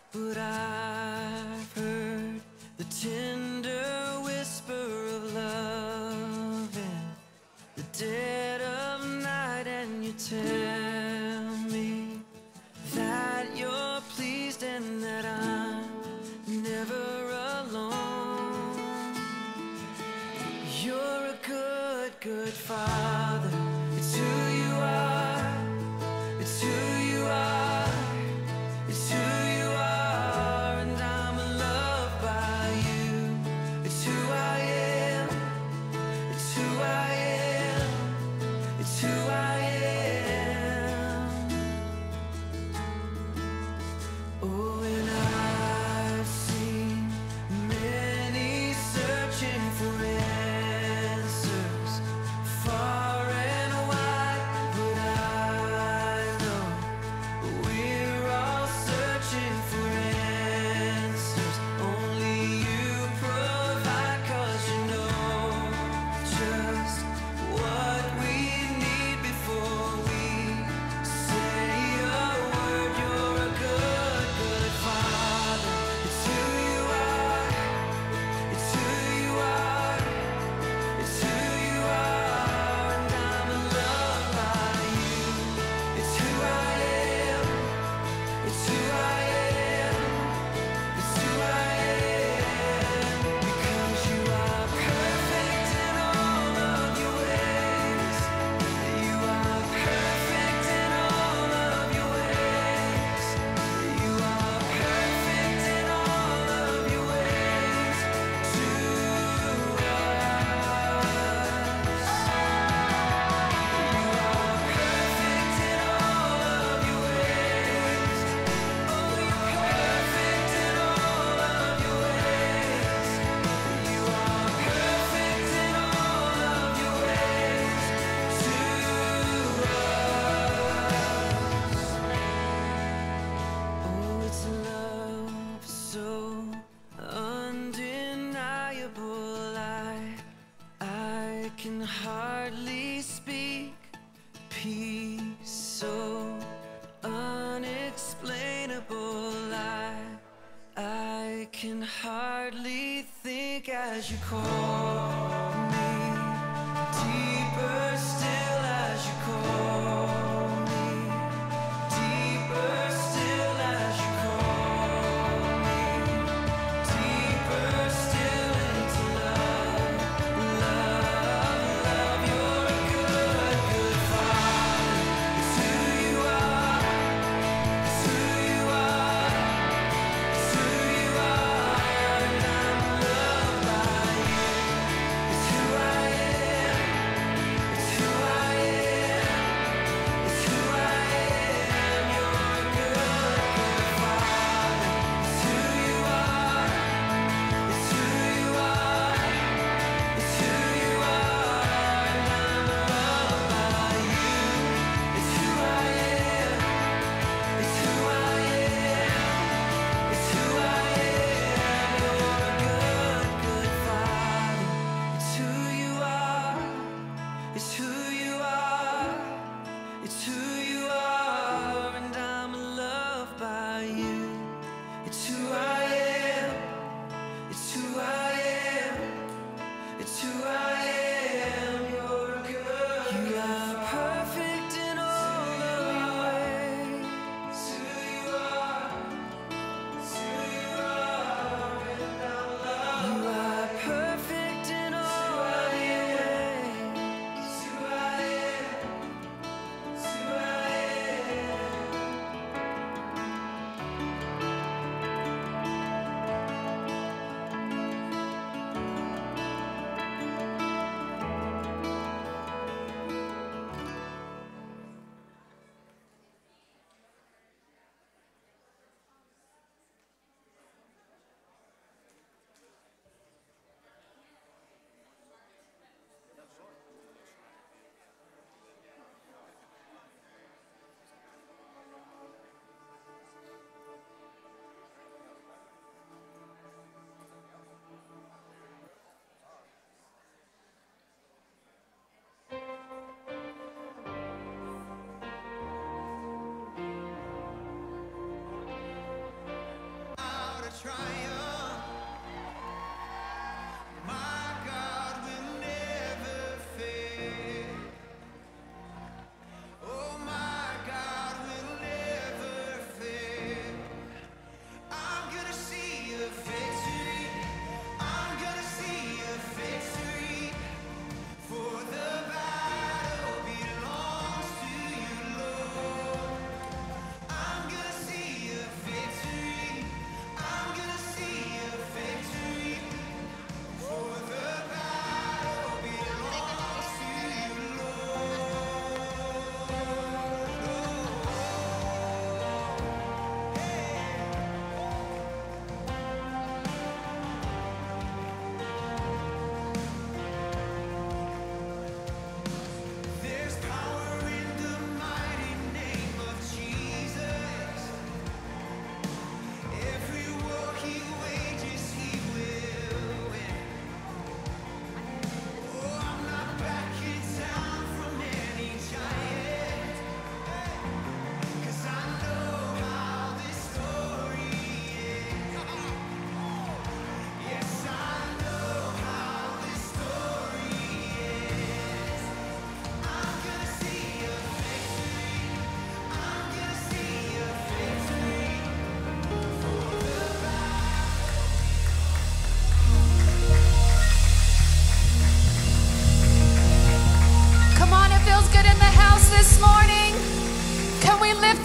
but I've heard the tender whisper of love in the dead of night, and you tell me that you're pleased and that I'm never alone. You're a good, good Father. It's who you are. It's who you are. It's who you are, and I'm loved by you. It's who I am. It's who I am. It's who I am. Oh, and I've seen many searching for answers far and wide, but I know we're all searching for answers. Only you provide, 'cause you know just what we need before we say a word. You're a good, good Father. It's who you are. It's who you are. It's who you are, and I'm loved by you. It's who I am. It's who I am. It's who I am. Because you are perfect in all of your ways. You are perfect in all of your ways. You are perfect in all of your ways to us. You are perfect in all of your ways. Oh, you're perfect in all of your ways. You are perfect in all of your ways to us. Oh, it's love so undeniable. I can hardly speak. Peace so unexplainable. I can hardly think as you call me. Deeper still as you call me. Deeper still as you call me. Deeper still into love. Love, love. You're a good, good Father. It's who you are. It's who you are. It's who you are, and I'm loved by you.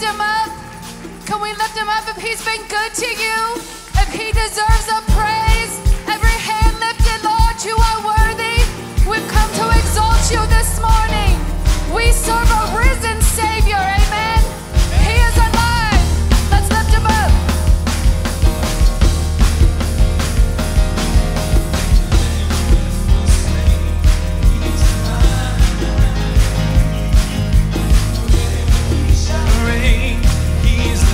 him up? Can we lift him up if he's been good to you? If he deserves a praise? Every hand lifted, Lord, you are worthy. We've come to exalt you this morning. We serve a risen Savior, amen. He is alive. Let's lift him up. He's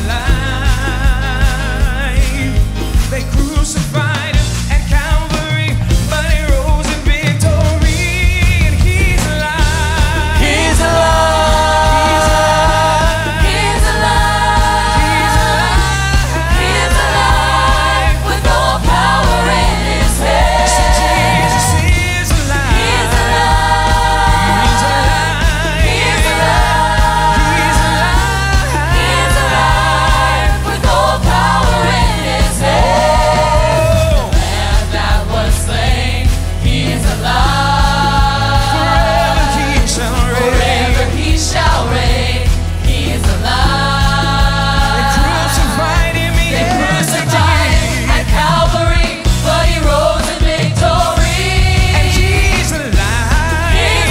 alive. They crucified him at Calvary, but he rose in victory. And he's alive. He's alive. He's alive. He's alive. He's alive. With all power in his hand. Jesus is alive. He's alive. He's alive. He's alive. He's alive. He's alive. With all power in his hand. And that was slain. He's alive. Forever he shall reign. He's alive. They crucified him. They crucified him at Calvary, but he rose in victory. And he's alive. He's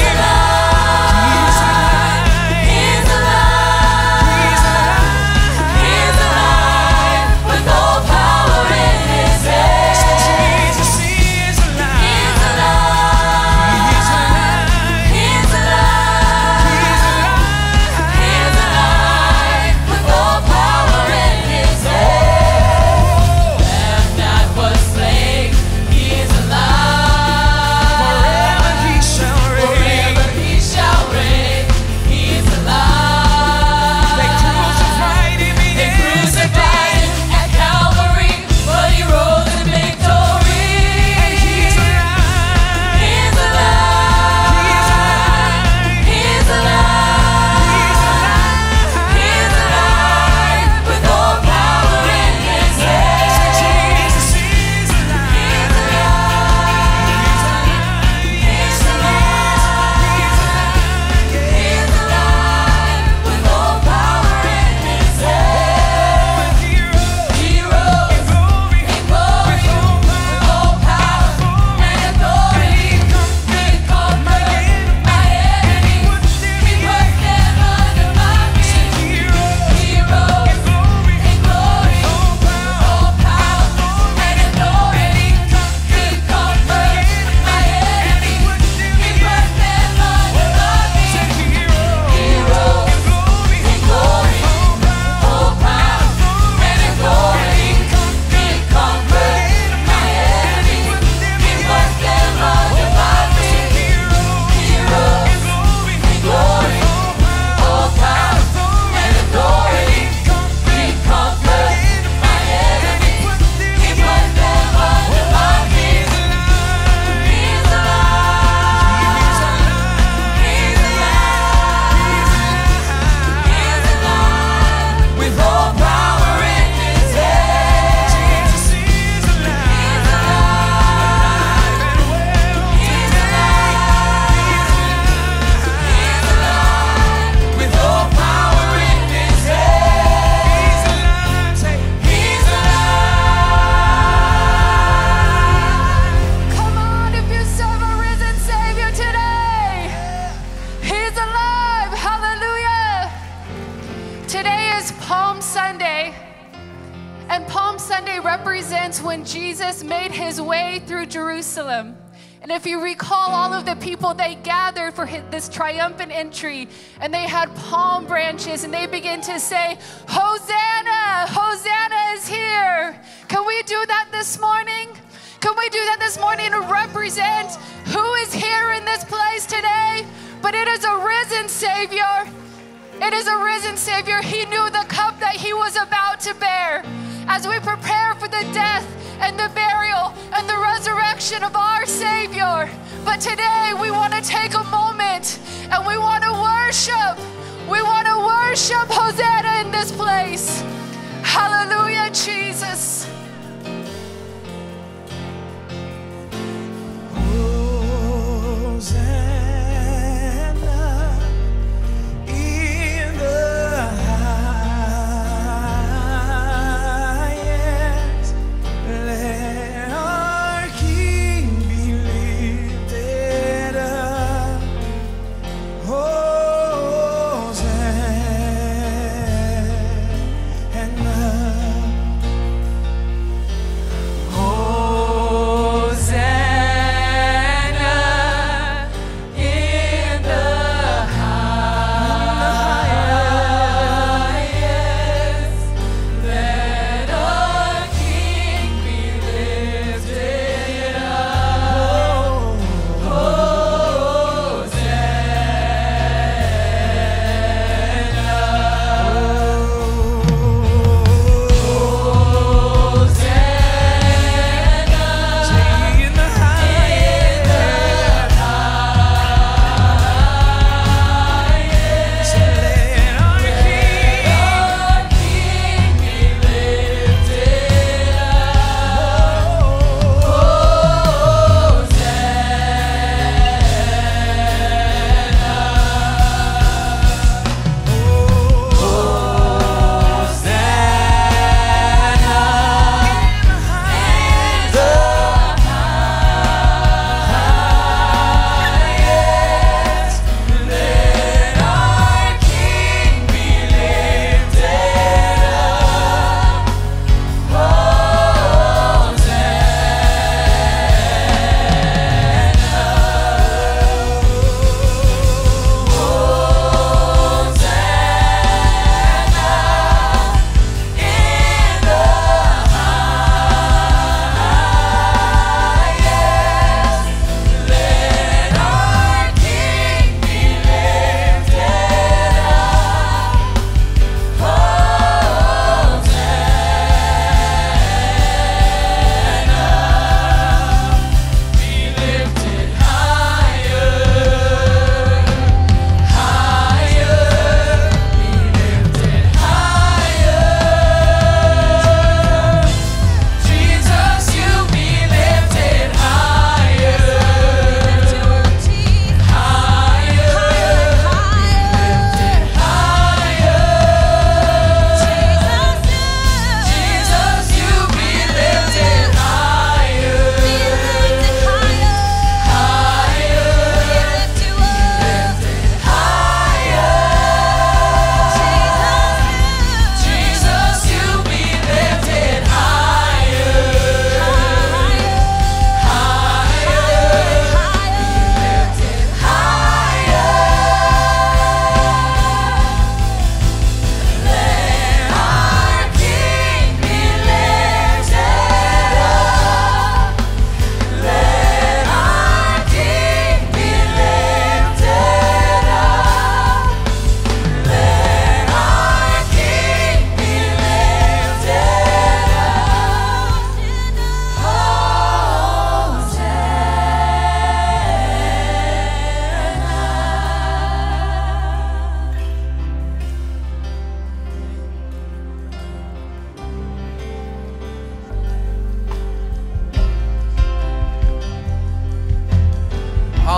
alive. He's alive. He's alive. He's alive. With all power in his hand. Jesus is alive. He's alive. He's alive. He's alive. He's alive. With all power in his hand. And that was slain. He's alive. Forever he shall reign. Forever he shall reign. He's alive. They crucified him. They crucified him at Calvary, but he rose in victory. And he's alive. He's alive. He's alive. He's alive. He's alive. With all power in his hand. Jesus is alive. He's alive. He's alive. He's alive. With all power in his hand. He rose in glory, with all power and authority. He conquered my enemy. He put them under my feet. He rose in glory, all power and authority. He conquered my enemy. He put them under my feet. He rose in glory, all power and authority. He conquered my enemy. He put them under my feet. He rose in glory, all power and authority. He conquered my enemy. He put them under my feet. He's alive. He's alive. He's alive. With all power in his hand. Jesus is alive. He's alive and well. He's alive. He's alive. With all power in his hand. He's alive. Say, he's alive. Come on, if you serve a risen Savior today. He's alive. Hallelujah. Today is Palm Sunday. And Palm Sunday represents when Jesus made his way through Jerusalem. And if you recall, all of the people, they gathered for this triumphant entry, and they had palm branches, and they began to say, Hosanna, Hosanna is here. Can we do that this morning? Can we do that this morning to represent who is here in this place today? But it is a risen Savior. It is a risen Savior. He knew the cup that he was about to bear. As we prepare for the death and the burial and the resurrection of our Savior. But today we want to take a moment and we want to worship. We want to worship Hosanna in this place. Hallelujah, Jesus. Hosanna in the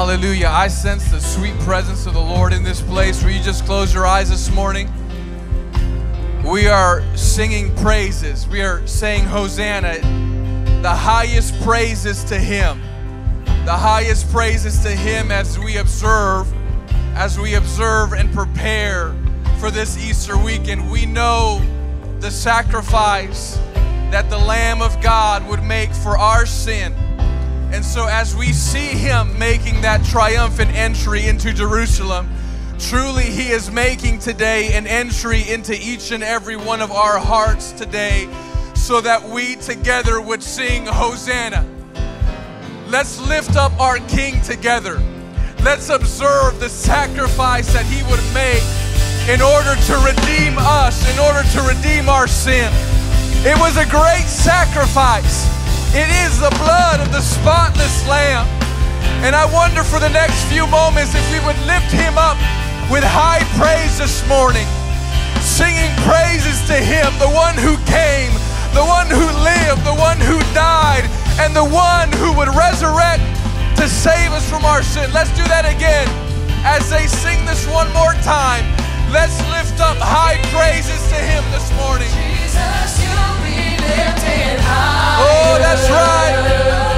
Hallelujah. I sense the sweet presence of the Lord in this place. Will you just close your eyes this morning? We are singing praises. We are saying Hosanna. The highest praises to Him. The highest praises to Him as we observe and prepare for this Easter weekend. We know the sacrifice that the Lamb of God would make for our sin. And so as we see Him making that triumphant entry into Jerusalem, truly He is making today an entry into each and every one of our hearts today, so that we together would sing Hosanna. Let's lift up our King together. Let's observe the sacrifice that He would make in order to redeem us, in order to redeem our sin. It was a great sacrifice. It is the blood of the spotless Lamb. And I wonder for the next few moments if we would lift Him up with high praise this morning, singing praises to Him, the one who came, the one who lived, the one who died, and the one who would resurrect to save us from our sin. Let's do that again. As they sing this one more time, let's lift up high praises to Him this morning. Jesus, you be lifted high. Oh, that's right. We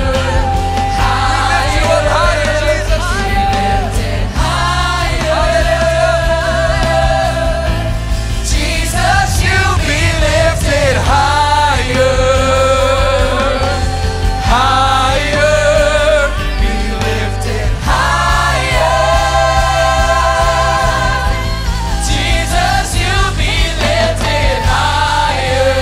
lift You up higher, Jesus. Lifted higher. Jesus, you be lifted higher. Higher, be lifted higher. Jesus, you be lifted higher.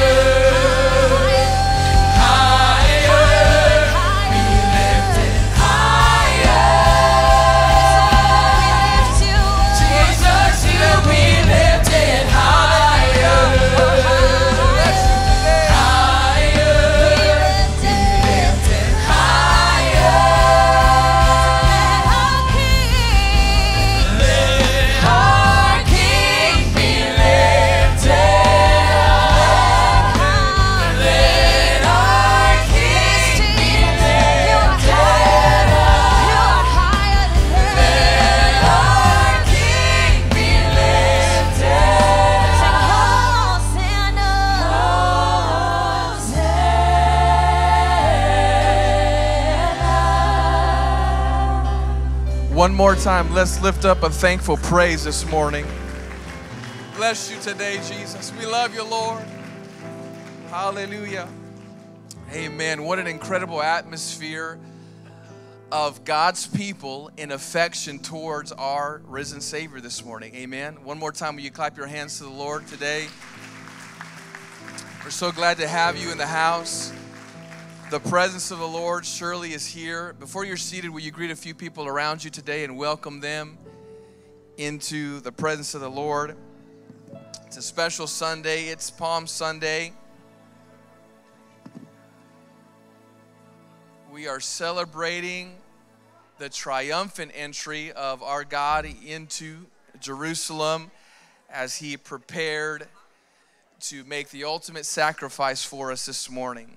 Higher, be lifted higher. Jesus, you be lifted higher. One more time, let's lift up a thankful praise this morning. Bless You today, Jesus. We love You, Lord. Hallelujah. Amen. What an incredible atmosphere of God's people in affection towards our risen Savior this morning. Amen. One more time, will you clap your hands to the Lord today? We're so glad to have you in the house. The presence of the Lord surely is here. Before you're seated, will you greet a few people around you today and welcome them into the presence of the Lord? It's a special Sunday. It's Palm Sunday. We are celebrating the triumphant entry of our God into Jerusalem as He prepared to make the ultimate sacrifice for us this morning.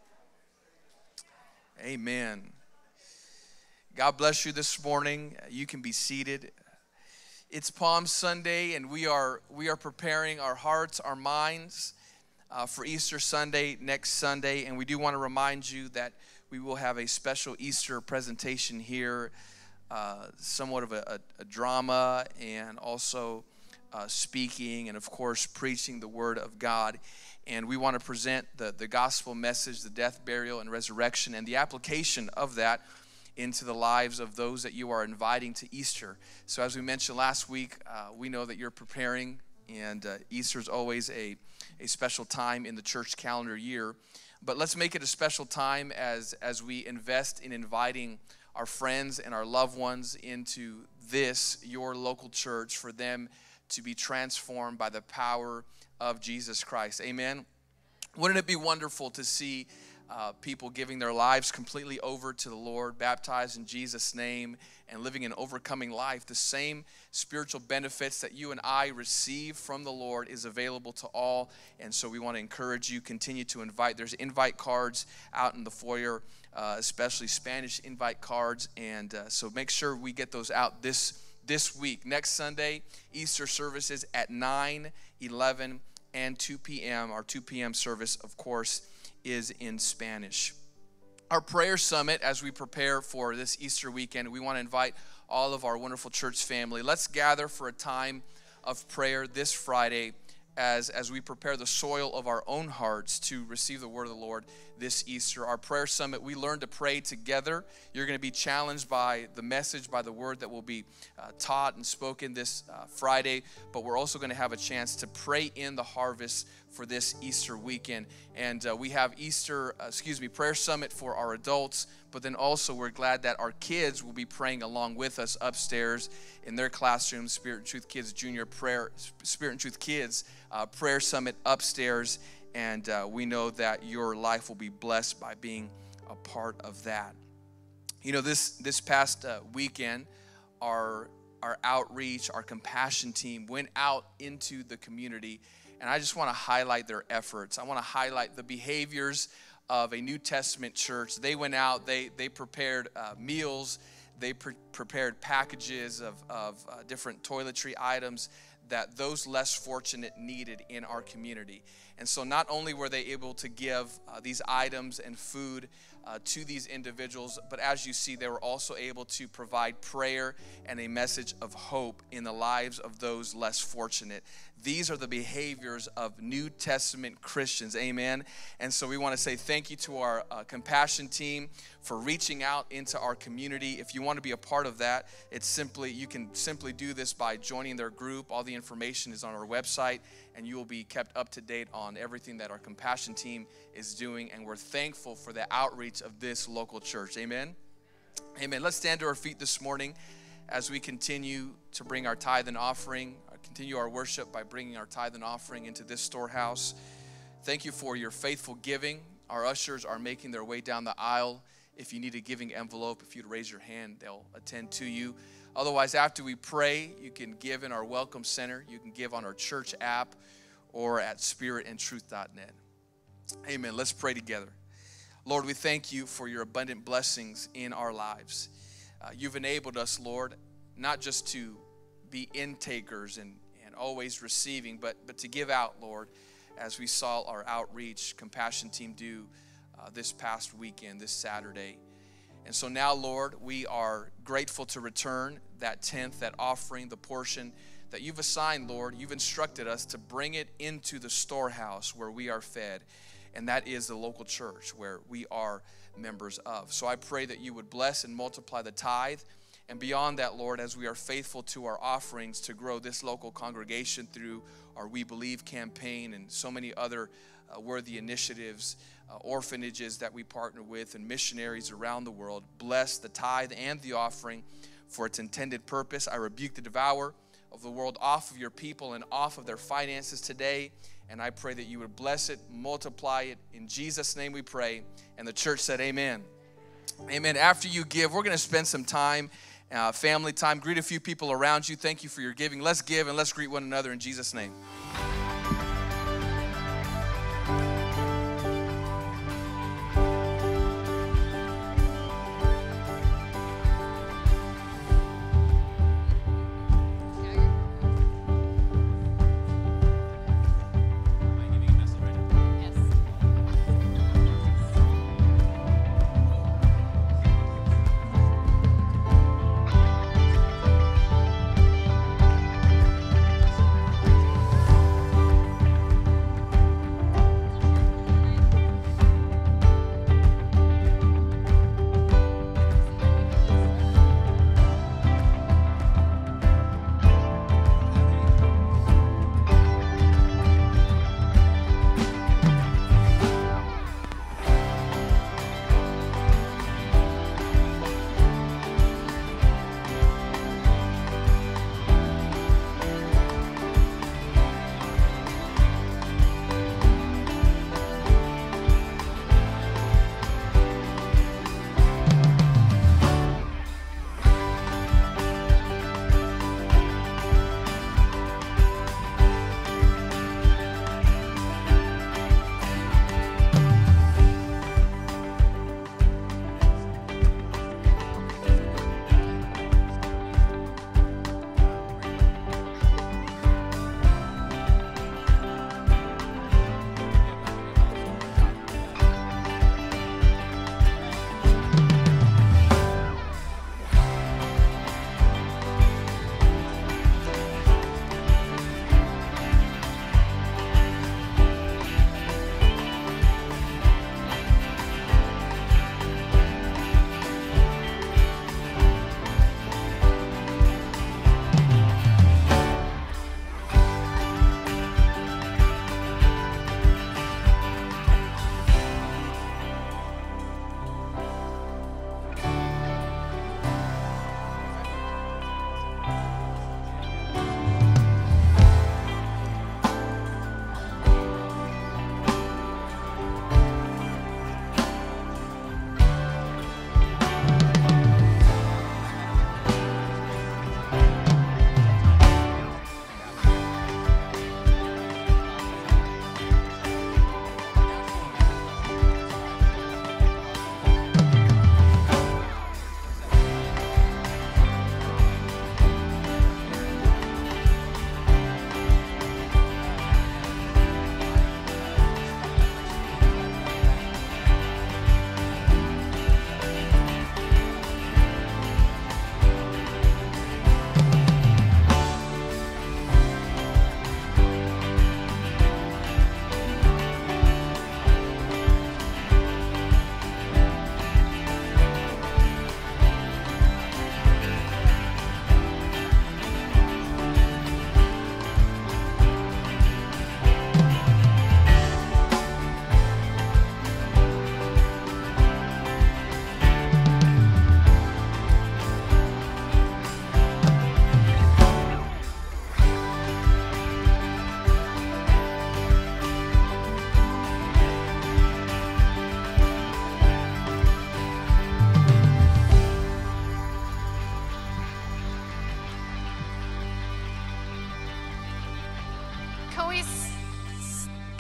Amen. God bless you this morning. You can be seated. It's Palm Sunday, and we are preparing our hearts, our minds for Easter Sunday, next Sunday. And we do want to remind you that we will have a special Easter presentation here, somewhat of a drama, and also speaking, and of course preaching the Word of God. And we want to present the gospel message, the death, burial, and resurrection, and the application of that into the lives of those that you are inviting to Easter. So as we mentioned last week, we know that you're preparing, and Easter is always a special time in the church calendar year. But let's make it a special time as we invest in inviting our friends and our loved ones into this, your local church, for them to be transformed by the power of Jesus Christ. Amen. Wouldn't it be wonderful to see people giving their lives completely over to the Lord, baptized in Jesus' name, and living an overcoming life. The same spiritual benefits that you and I receive from the Lord is available to all. And so we want to encourage you, continue to invite. There's invite cards out in the foyer, especially Spanish invite cards. And so make sure we get those out this week. Next Sunday, Easter services at 9, 11, and 2 p.m. Our 2 p.m. service, of course, is in Spanish. Our prayer summit, as we prepare for this Easter weekend, we want to invite all of our wonderful church family. Let's gather for a time of prayer this Friday as we prepare the soil of our own hearts to receive the word of the Lord this Easter. Our prayer summit, we learn to pray together. You're going to be challenged by the message, by the word that will be taught and spoken this Friday, but we're also going to have a chance to pray in the harvest for this Easter weekend. And we have prayer summit for our adults, but then also we're glad that our kids will be praying along with us upstairs in their classrooms. Spirit and Truth Kids Junior Prayer, Spirit and Truth Kids Prayer Summit upstairs. And we know that your life will be blessed by being a part of that. You know, this past weekend, our outreach, our compassion team went out into the community, and I just want to highlight their efforts. I want to highlight the behaviors of a New Testament church. They went out, they prepared meals, they prepared packages of different toiletry items that those less fortunate needed in our community. And so not only were they able to give these items and food to these individuals, but as you see, they were also able to provide prayer and a message of hope in the lives of those less fortunate. These are the behaviors of New Testament Christians, amen? And so we want to say thank you to our compassion team for reaching out into our community. If you want to be a part of that, you can simply do this by joining their group. All the information is on our website, and you will be kept up to date on everything that our compassion team is doing, and we're thankful for the outreach of this local church, amen? Amen. Let's stand to our feet this morning as we continue to bring our tithe and offering, continue our worship by bringing our tithe and offering into this storehouse. Thank you for your faithful giving. Our ushers are making their way down the aisle. If you need a giving envelope, if you'd raise your hand, they'll attend to you. Otherwise, after we pray, you can give in our Welcome Center. You can give on our church app or at spiritandtruth.net. Amen. Let's pray together. Lord, we thank you for your abundant blessings in our lives. You've enabled us, Lord, not just to be intakers and always receiving, but to give out, Lord, as we saw our outreach compassion team do this past weekend, this Saturday. And so now, Lord, we are grateful to return that tenth, that offering, the portion that you've assigned, Lord. You've instructed us to bring it into the storehouse where we are fed, and that is the local church where we are members of. So I pray that you would bless and multiply the tithe, and beyond that, Lord, as we are faithful to our offerings to grow this local congregation through our We Believe campaign and so many other worthy initiatives, orphanages that we partner with, and missionaries around the world. Bless the tithe and the offering for its intended purpose. I rebuke the devourer of the world off of your people and off of their finances today, and I pray that you would bless it, multiply it. In Jesus' name we pray, and the church said amen. Amen. After you give, we're going to spend some time, family time. Greet a few people around you. Thank you for your giving. Let's give and let's greet one another in Jesus' name.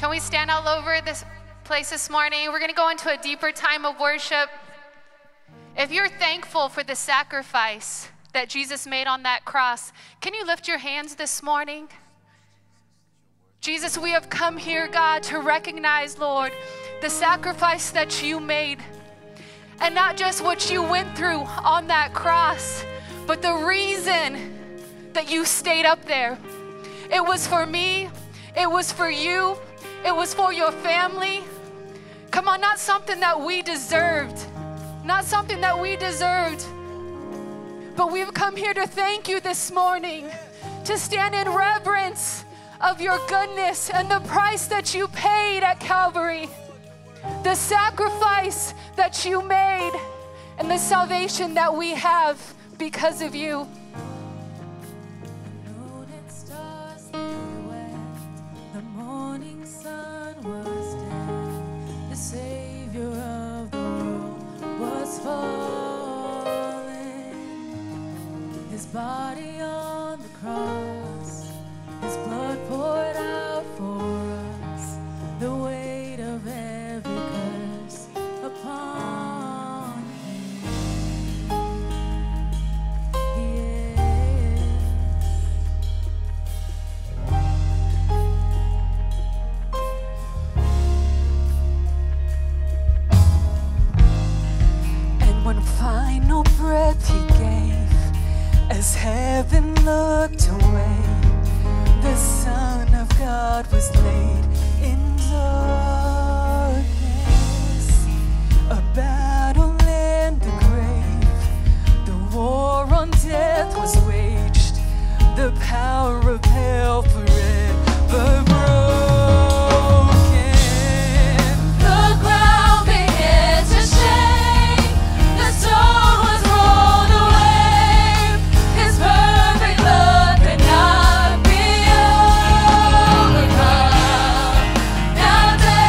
Can we stand all over this place this morning? We're going to go into a deeper time of worship. If you're thankful for the sacrifice that Jesus made on that cross, can you lift your hands this morning? Jesus, we have come here, God, to recognize, Lord, the sacrifice that you made. And not just what you went through on that cross, but the reason that you stayed up there. It was for me, it was for you, it was for your family. Come on, not something that we deserved. Not something that we deserved. But we've come here to thank you this morning, to stand in reverence of your goodness and the price that you paid at Calvary, the sacrifice that you made, and the salvation that we have because of you. The morning sun was down, the Savior of the world was falling. His body on the cross, his blood poured out for us, the weight of every curse upon him. And one final breath he gave, as heaven looked away, the Son of God was laid in darkness. A battle and the grave, the war on death was waged, the power of hell forever broken. The ground began to shake, the stone was rolled away, his perfect love could not be overcome. Now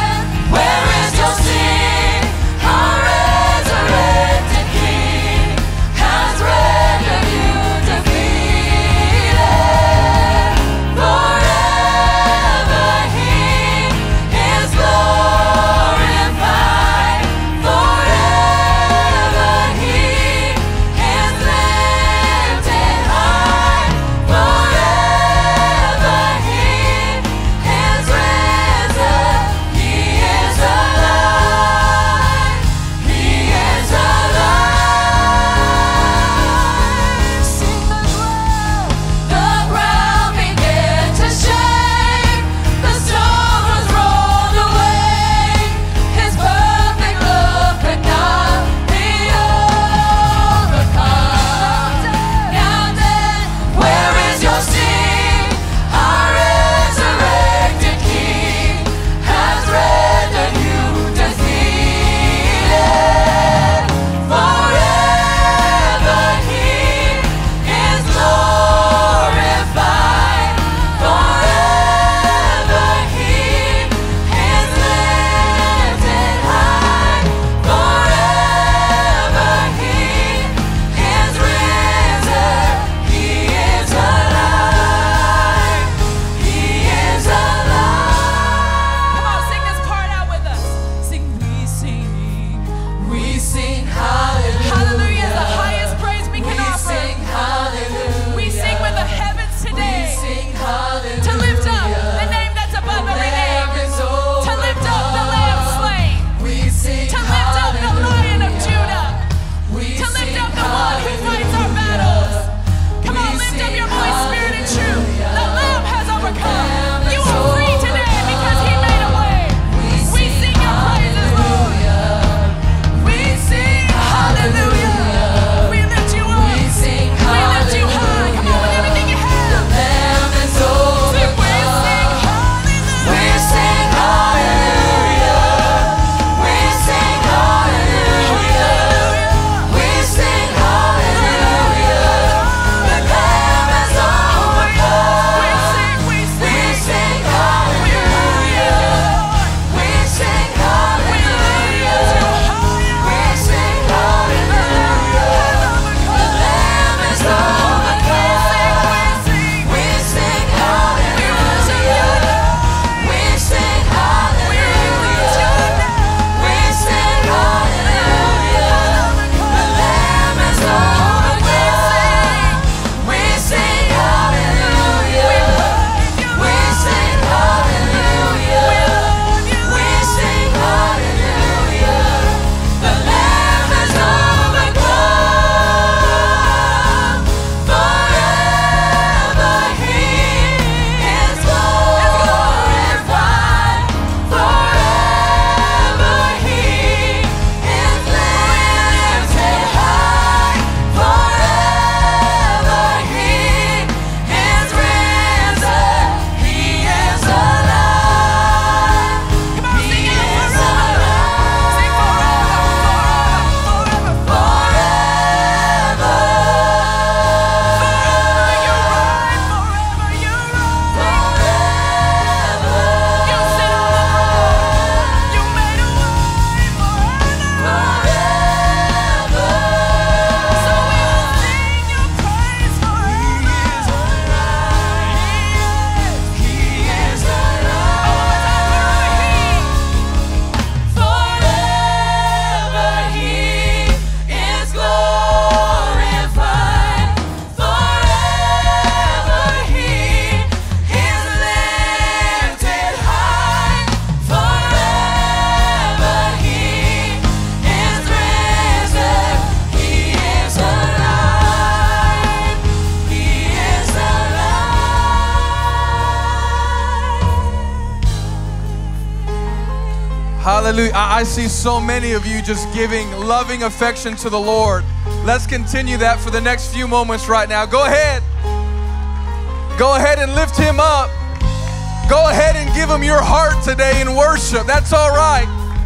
Hallelujah. I see so many of you just giving loving affection to the Lord. Let's continue that for the next few moments right now. Go ahead. Go ahead and lift him up. Go ahead and give him your heart today in worship. That's all right.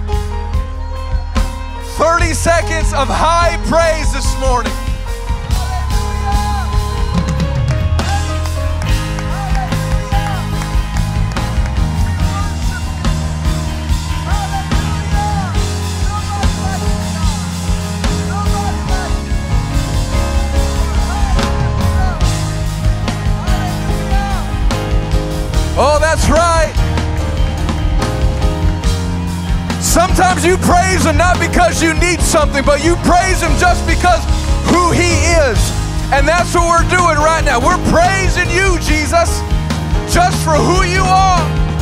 30 seconds of high praise this morning. Oh, that's right. Sometimes you praise him not because you need something, but you praise him just because who he is. And that's what we're doing right now. We're praising you, Jesus, just for who you are.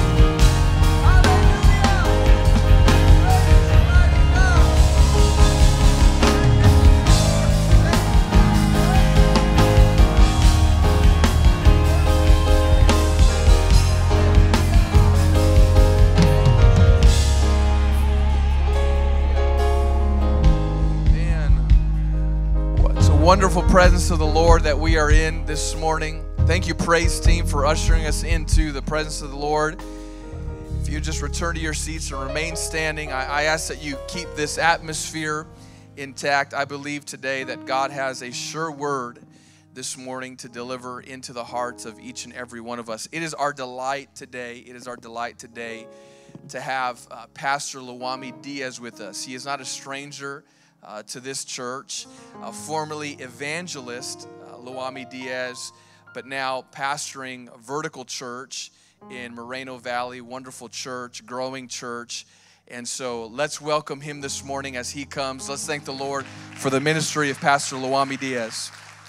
Wonderful presence of the Lord that we are in this morning. Thank you, praise team, for ushering us into the presence of the Lord. If you just return to your seats and remain standing, I ask that you keep this atmosphere intact. I believe today that God has a sure word this morning to deliver into the hearts of each and every one of us. It is our delight today. It is our delight today to have Pastor Loammi Diaz with us. He is not a stranger to this church, formerly evangelist Loammi Diaz, but now pastoring Vertical Church in Moreno Valley, wonderful church, growing church. And so let's welcome him this morning as he comes. Let's thank the Lord for the ministry of Pastor Loammi Diaz.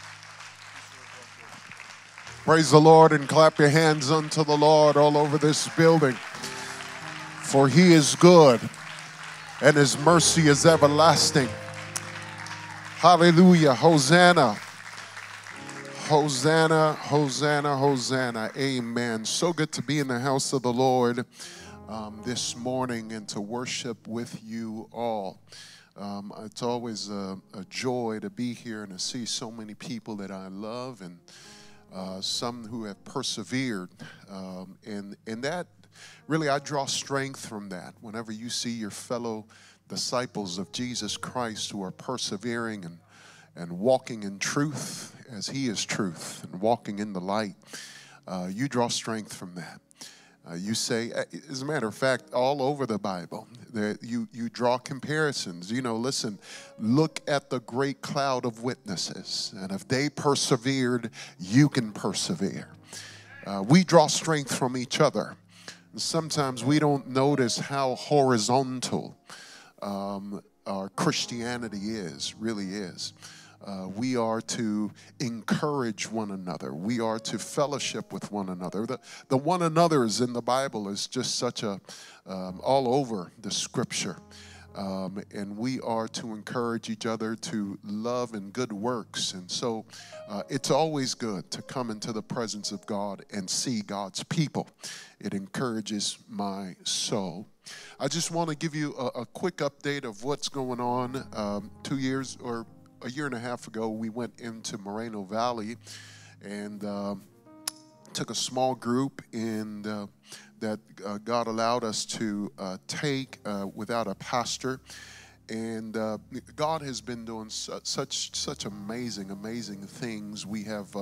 Praise the Lord and clap your hands unto the Lord all over this building. For he is good and his mercy is everlasting. Hallelujah. Hosanna. Hosanna, Hosanna, Hosanna. Amen. So good to be in the house of the Lord this morning and to worship with you all. It's always a joy to be here and to see so many people that I love and some who have persevered. And that, really, I draw strength from that. Whenever you see your fellow disciples of Jesus Christ who are persevering and walking in truth as he is truth and walking in the light, you draw strength from that. You say, as a matter of fact, all over the Bible, you draw comparisons. You know, listen, look at the great cloud of witnesses, and if they persevered, you can persevere. We draw strength from each other. Sometimes we don't notice how horizontal our Christianity really is. We are to encourage one another. We are to fellowship with one another. The one another's in the Bible is just such a, all over the scripture. And we are to encourage each other to love and good works. And so it's always good to come into the presence of God and see God's people. It encourages my soul. I just want to give you a quick update of what's going on. 2 years or a year and a half ago, we went into Moreno Valley and took a small group and that God allowed us to take without a pastor. And God has been doing such amazing things. We have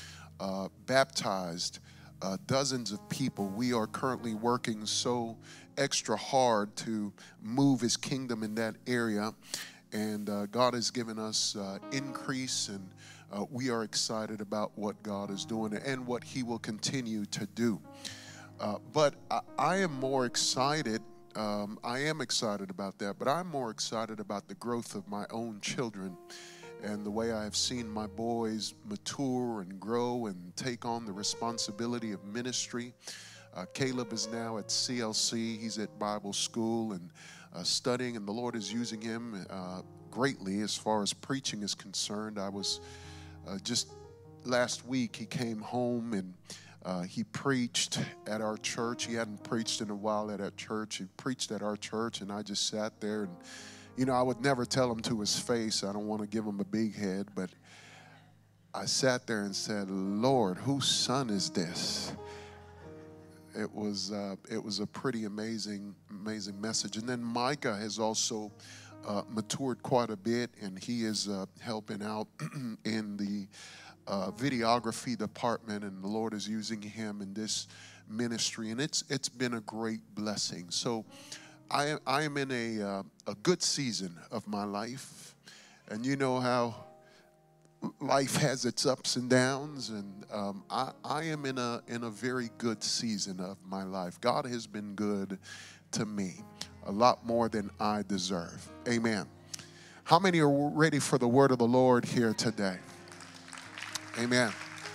baptized dozens of people. We are currently working so extra hard to move his kingdom in that area. And God has given us increase, and we are excited about what God is doing and what he will continue to do. But I am more excited. I am excited about that, but I'm more excited about the growth of my own children and the way I have seen my boys mature and grow and take on the responsibility of ministry. Caleb is now at CLC. He's at Bible school and studying, and the Lord is using him greatly as far as preaching is concerned. I was just last week, he came home, and He preached at our church. He hadn't preached in a while at our church. He preached at our church, and I just sat there. And, you know, I would never tell him to his face. I don't want to give him a big head, but I sat there and said, Lord, whose son is this? It was a pretty amazing message. And then Micah has also matured quite a bit, and he is helping out in the videography department, and the Lord is using him in this ministry, and it's been a great blessing. So I am in a good season of my life, and you know how life has its ups and downs, and I am in a very good season of my life. God has been good to me, a lot more than I deserve. Amen. How many are ready for the word of the Lord here today? Amen.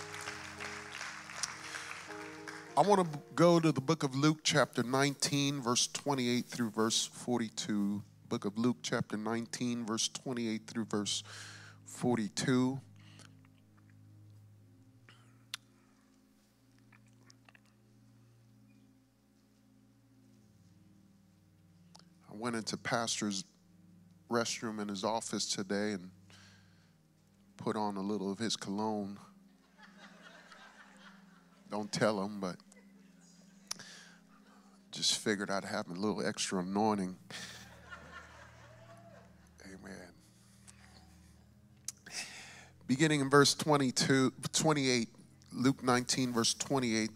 I want to go to the book of Luke chapter 19, verse 28 through verse 42. Book of Luke chapter 19, verse 28 through verse 42. I went into Pastor's restroom in his office today and put on a little of his cologne. Don't tell him, but just figured I'd have a little extra anointing. Amen. Beginning in verse 28, Luke 19, verse 28.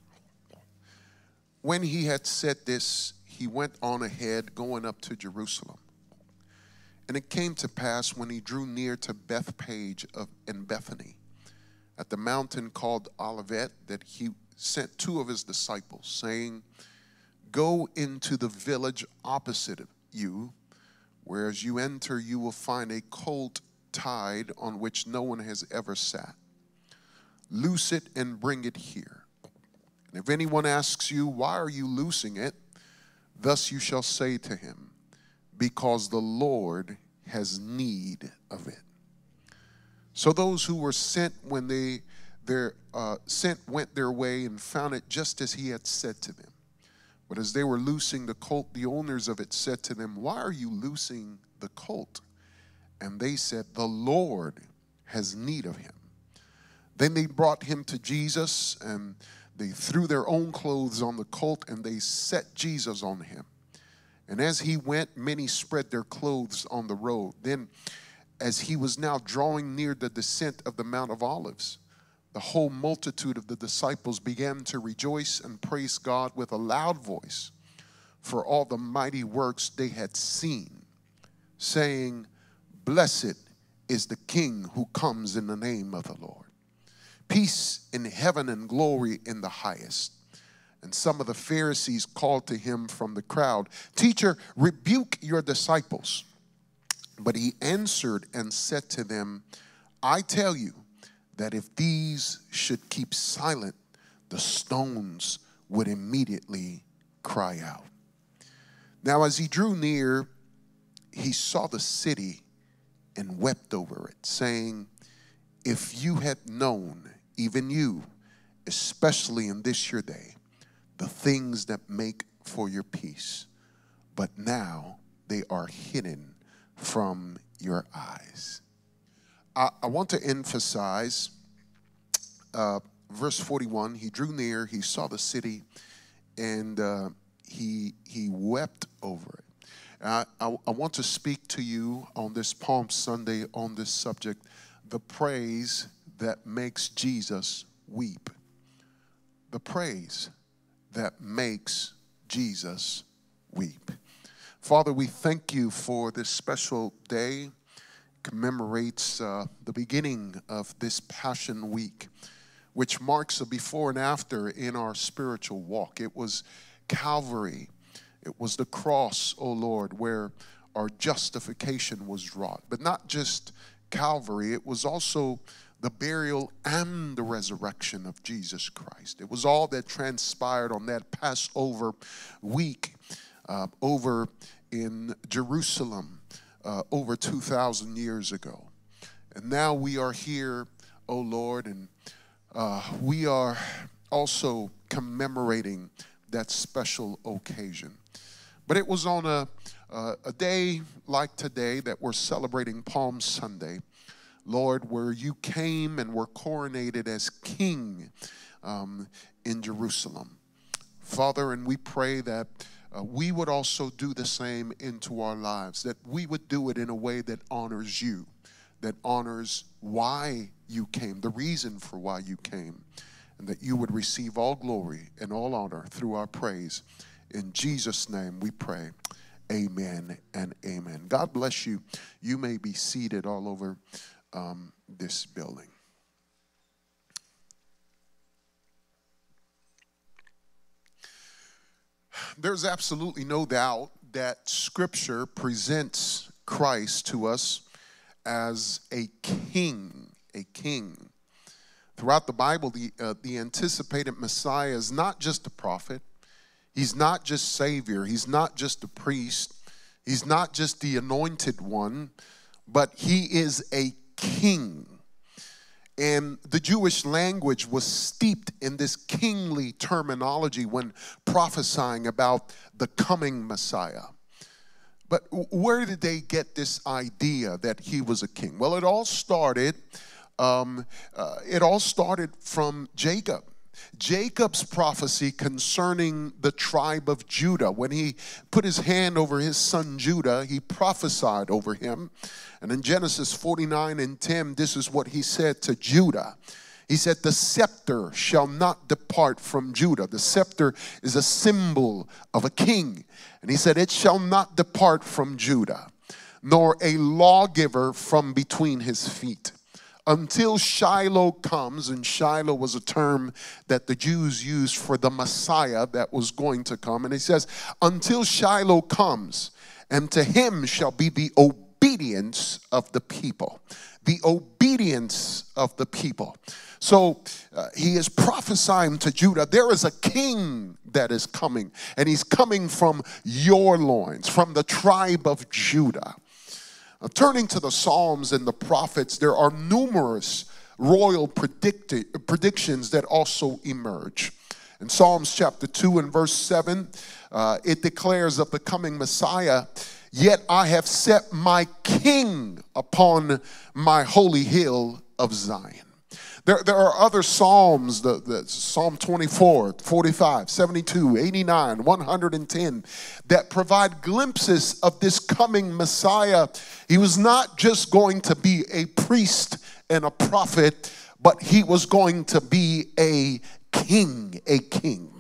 When he had said this, he went on ahead, going up to Jerusalem. And it came to pass when he drew near to Bethpage in Bethany, at the mountain called Olivet, that he sent two of his disciples, saying, Go into the village opposite of you, where as you enter you will find a colt tied on which no one has ever sat. Loose it and bring it here. And if anyone asks you, Why are you loosing it? Thus you shall say to him, Because the Lord has need of it. So those who were sent when went their way and found it just as he had said to them. But as they were loosing the colt, the owners of it said to them, Why are you loosing the colt? And they said, The Lord has need of him. Then they brought him to Jesus, and they threw their own clothes on the colt, and they set Jesus on him. And as he went, many spread their clothes on the road. Then, as he was now drawing near the descent of the Mount of Olives, the whole multitude of the disciples began to rejoice and praise God with a loud voice for all the mighty works they had seen, saying, Blessed is the King who comes in the name of the Lord. Peace in heaven and glory in the highest. And some of the Pharisees called to him from the crowd, Teacher, rebuke your disciples. But he answered and said to them, I tell you that if these should keep silent, the stones would immediately cry out. Now as he drew near, he saw the city and wept over it, saying, If you had known, even you, especially in this your day, the things that make for your peace, but now they are hidden from your eyes. I want to emphasize verse 41. He drew near, he saw the city, and he wept over it. I want to speak to you on this Palm Sunday on this subject, the praise that makes Jesus weep. The praise that makes Jesus weep. Father, we thank you for this special day. Commemorates the beginning of this Passion Week, which marks a before and after in our spiritual walk. It was Calvary. It was the cross, O Lord, where our justification was wrought. But not just Calvary, it was also the burial and the resurrection of Jesus Christ. It was all that transpired on that Passover week over in Jerusalem over 2,000 years ago. And now we are here, oh Lord, and we are also commemorating that special occasion. But it was on a day like today that we're celebrating Palm Sunday, Lord, where you came and were coronated as King in Jerusalem. Father, and we pray that we would also do the same into our lives, that we would do it in a way that honors you, that honors why you came, the reason for why you came, and that you would receive all glory and all honor through our praise. In Jesus' name we pray. Amen and amen. God bless you. You may be seated all over this building. There's absolutely no doubt that Scripture presents Christ to us as a king, a king. Throughout the Bible, the anticipated Messiah is not just a prophet. He's not just Savior. He's not just a priest. He's not just the anointed one, but he is a king. And the Jewish language was steeped in this kingly terminology when prophesying about the coming Messiah. But where did they get this idea that he was a king? Well, it all started from Jacob. Jacob's prophecy concerning the tribe of Judah. When he put his hand over his son Judah, he prophesied over him. And in Genesis 49:10, this is what he said to Judah. He said, the scepter shall not depart from Judah. The scepter is a symbol of a king. And he said, it shall not depart from Judah, nor a lawgiver from between his feet, until Shiloh comes. And Shiloh was a term that the Jews used for the Messiah that was going to come. And he says, until Shiloh comes, and to him shall be the obedience of the people. The obedience of the people. So he is prophesying to Judah, there is a king that is coming, and he's coming from your loins, from the tribe of Judah. Turning to the Psalms and the prophets, there are numerous royal predictions that also emerge. In Psalms chapter 2 and verse 7, it declares of the coming Messiah, yet I have set my king upon my holy hill of Zion. There are other Psalms, the Psalm 24, 45, 72, 89, 110, that provide glimpses of this coming Messiah. He was not just going to be a priest and a prophet, but he was going to be a king, a king.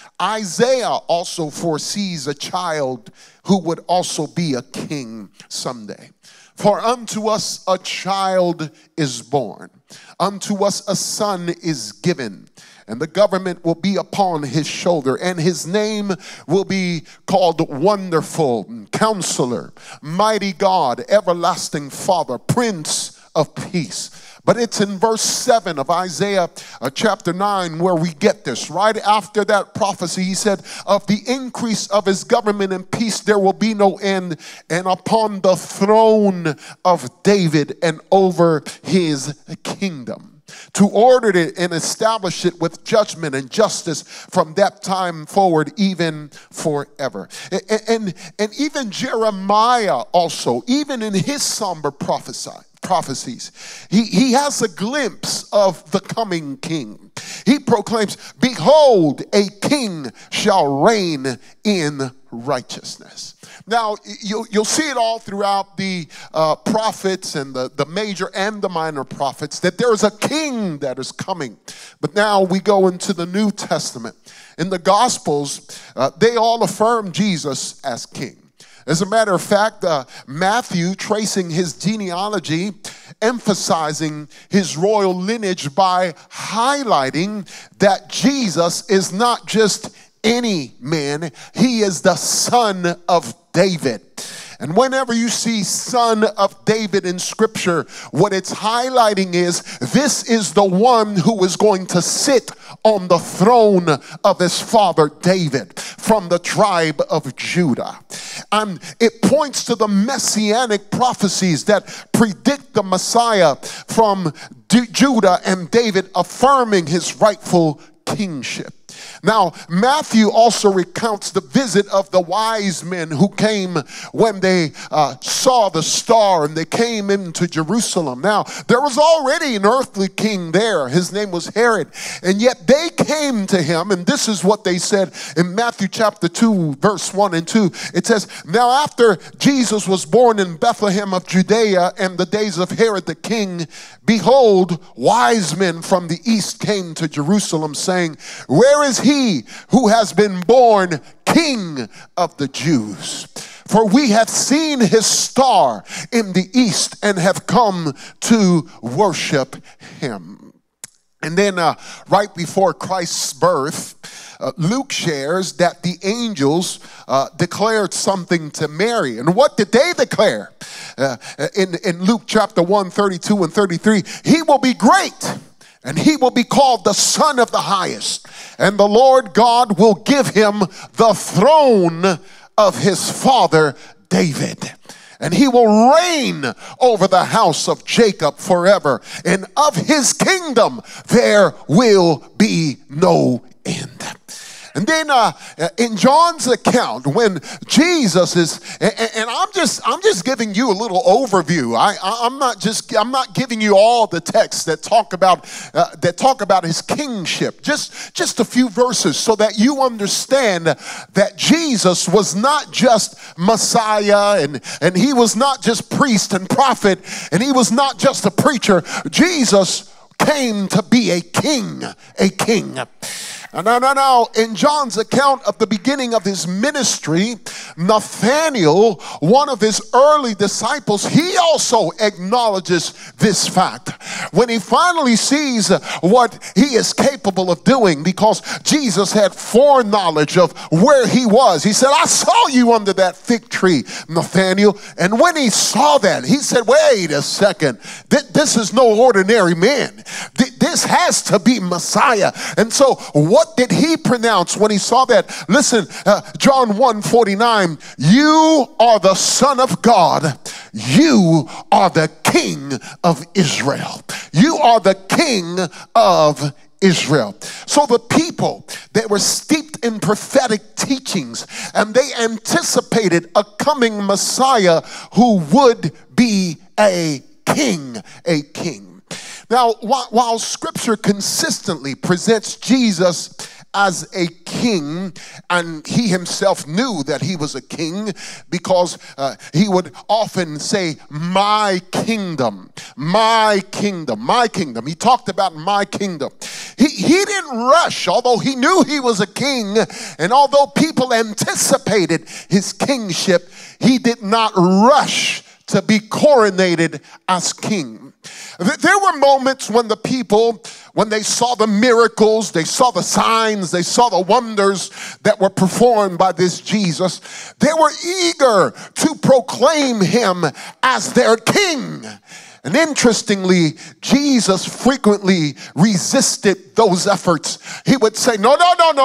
Isaiah also foresees a child who would also be a king someday. For unto us a child is born, unto us a son is given, and the government will be upon his shoulder, and his name will be called Wonderful, Counselor, Mighty God, Everlasting Father, Prince of Peace. But it's in verse 7 of Isaiah chapter 9 where we get this. Right after that prophecy, he said, of the increase of his government and peace there will be no end, and upon the throne of David and over his kingdom, to order it and establish it with judgment and justice from that time forward, even forever. And even Jeremiah also, even in his somber prophecies, he has a glimpse of the coming king. He proclaims, behold, a king shall reign in righteousness. Now, you'll see it all throughout the prophets and the major and the minor prophets that there is a king that is coming. But now we go into the New Testament. In the Gospels, they all affirm Jesus as king. As a matter of fact, Matthew, tracing his genealogy, emphasizing his royal lineage by highlighting that Jesus is not just any man, he is the son of David. And whenever you see son of David in scripture, what it's highlighting is this is the one who is going to sit on the throne of his father David from the tribe of Judah. And it points to the messianic prophecies that predict the Messiah from Judah and David affirming his rightful kingship. Now, Matthew also recounts the visit of the wise men who came when they saw the star and they came into Jerusalem. Now, there was already an earthly king there. His name was Herod. And yet they came to him, and this is what they said in Matthew chapter 2, verse 1 and 2. It says, "Now after Jesus was born in Bethlehem of Judea in the days of Herod the king, behold, wise men from the east came to Jerusalem, saying, Where is he who has been born King of the Jews? For we have seen his star in the east and have come to worship him." And then right before Christ's birth, Luke shares that the angels declared something to Mary. And what did they declare? In Luke chapter 1, 32 and 33, "He will be great, and he will be called the Son of the Highest. And the Lord God will give him the throne of his father David. And he will reign over the house of Jacob forever. And of his kingdom there will be no end." And then in John's account, when Jesus is, and I'm just giving you a little overview. I'm not giving you all the texts that talk about his kingship. Just a few verses so that you understand that Jesus was not just Messiah, and he was not just priest and prophet, and he was not just a preacher. Jesus came to be a king, a king. Now, in John's account of the beginning of his ministry, Nathanael, one of his early disciples, he also acknowledges this fact. When he finally sees what he is capable of doing, because Jesus had foreknowledge of where he was. He said, "I saw you under that fig tree, Nathanael." And when he saw that, he said, "Wait a second. This is no ordinary man. This has to be Messiah." And so what did he pronounce when he saw that? Listen, John 1:49, "You are the Son of God. You are the King of Israel." You are the King of Israel. So the people that were steeped in prophetic teachings, and they anticipated a coming Messiah who would be a king, a king. Now, while Scripture consistently presents Jesus as a king, and he himself knew that he was a king, because he would often say, "My kingdom, my kingdom, my kingdom." He talked about my kingdom. He didn't rush, although he knew he was a king, and although people anticipated his kingship, he did not rush to be coronated as king. There were moments when the people, when they saw the miracles, they saw the signs, they saw the wonders that were performed by this Jesus, they were eager to proclaim him as their king. And interestingly, Jesus frequently resisted those efforts. He would say, "No,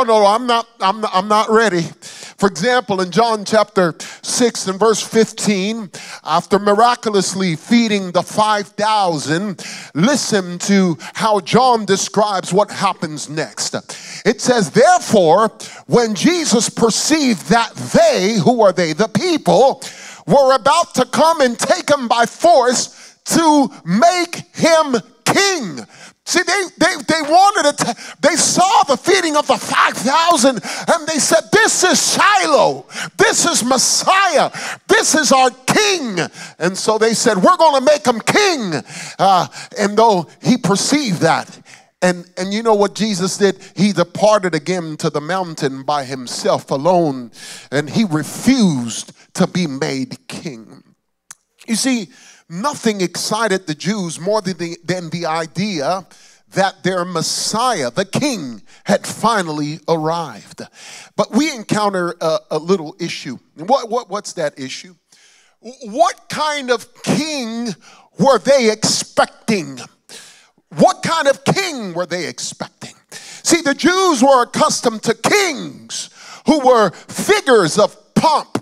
I'm not ready." For example, in John chapter 6 and verse 15, after miraculously feeding the 5,000, listen to how John describes what happens next. It says, "Therefore, when Jesus perceived that they," who are they? The people, "were about to come and take him by force to make him king." See, they wanted it. They saw the feeding of the 5,000, and they said, "This is Shiloh. This is Messiah. This is our king." And so they said, "We're going to make him king." And though he perceived that, and you know what Jesus did? He departed again to the mountain by himself alone, and he refused to be made king. You see, nothing excited the Jews more than the idea that their Messiah, the king, had finally arrived. But we encounter a little issue. What's that issue? What kind of king were they expecting? What kind of king were they expecting? See, the Jews were accustomed to kings who were figures of pomp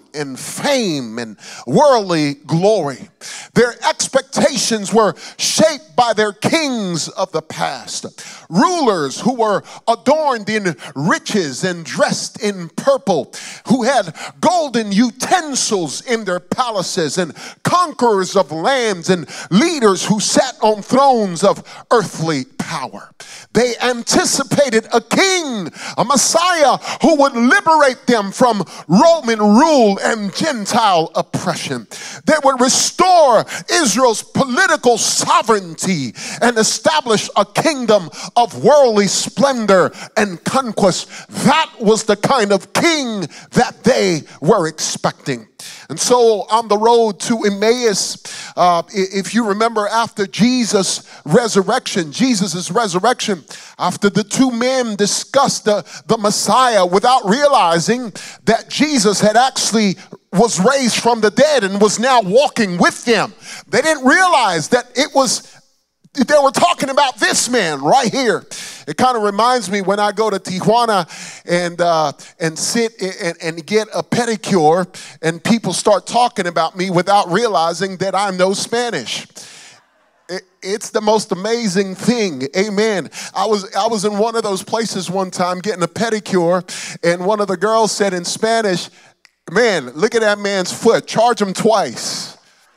and fame and worldly glory. Their expectations were shaped by their kings of the past, rulers who were adorned in riches and dressed in purple, who had golden utensils in their palaces, and conquerors of lands and leaders who sat on thrones of earthly power. They anticipated a king, a Messiah who would liberate them from Roman rule and Gentile oppression. They would restore Israel's political sovereignty and establish a kingdom of worldly splendor and conquest. That was the kind of king that they were expecting. And so on the road to Emmaus, if you remember, after Jesus' resurrection, after the two men discussed the Messiah without realizing that Jesus had actually was raised from the dead and was now walking with them, they didn't realize that they were talking about this man right here. It kind of reminds me when I go to Tijuana and sit and get a pedicure, and people start talking about me without realizing that I know Spanish. It's the most amazing thing. Amen. I was in one of those places one time getting a pedicure, and one of the girls said in Spanish, "Man, look at that man's foot. Charge him twice."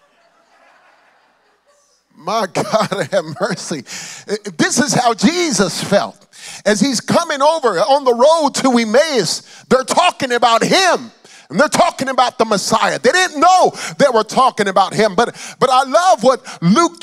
My God, have mercy. This is how Jesus felt. As he's coming over on the road to Emmaus, they're talking about him. And they're talking about the Messiah. They didn't know they were talking about him. But I love what Luke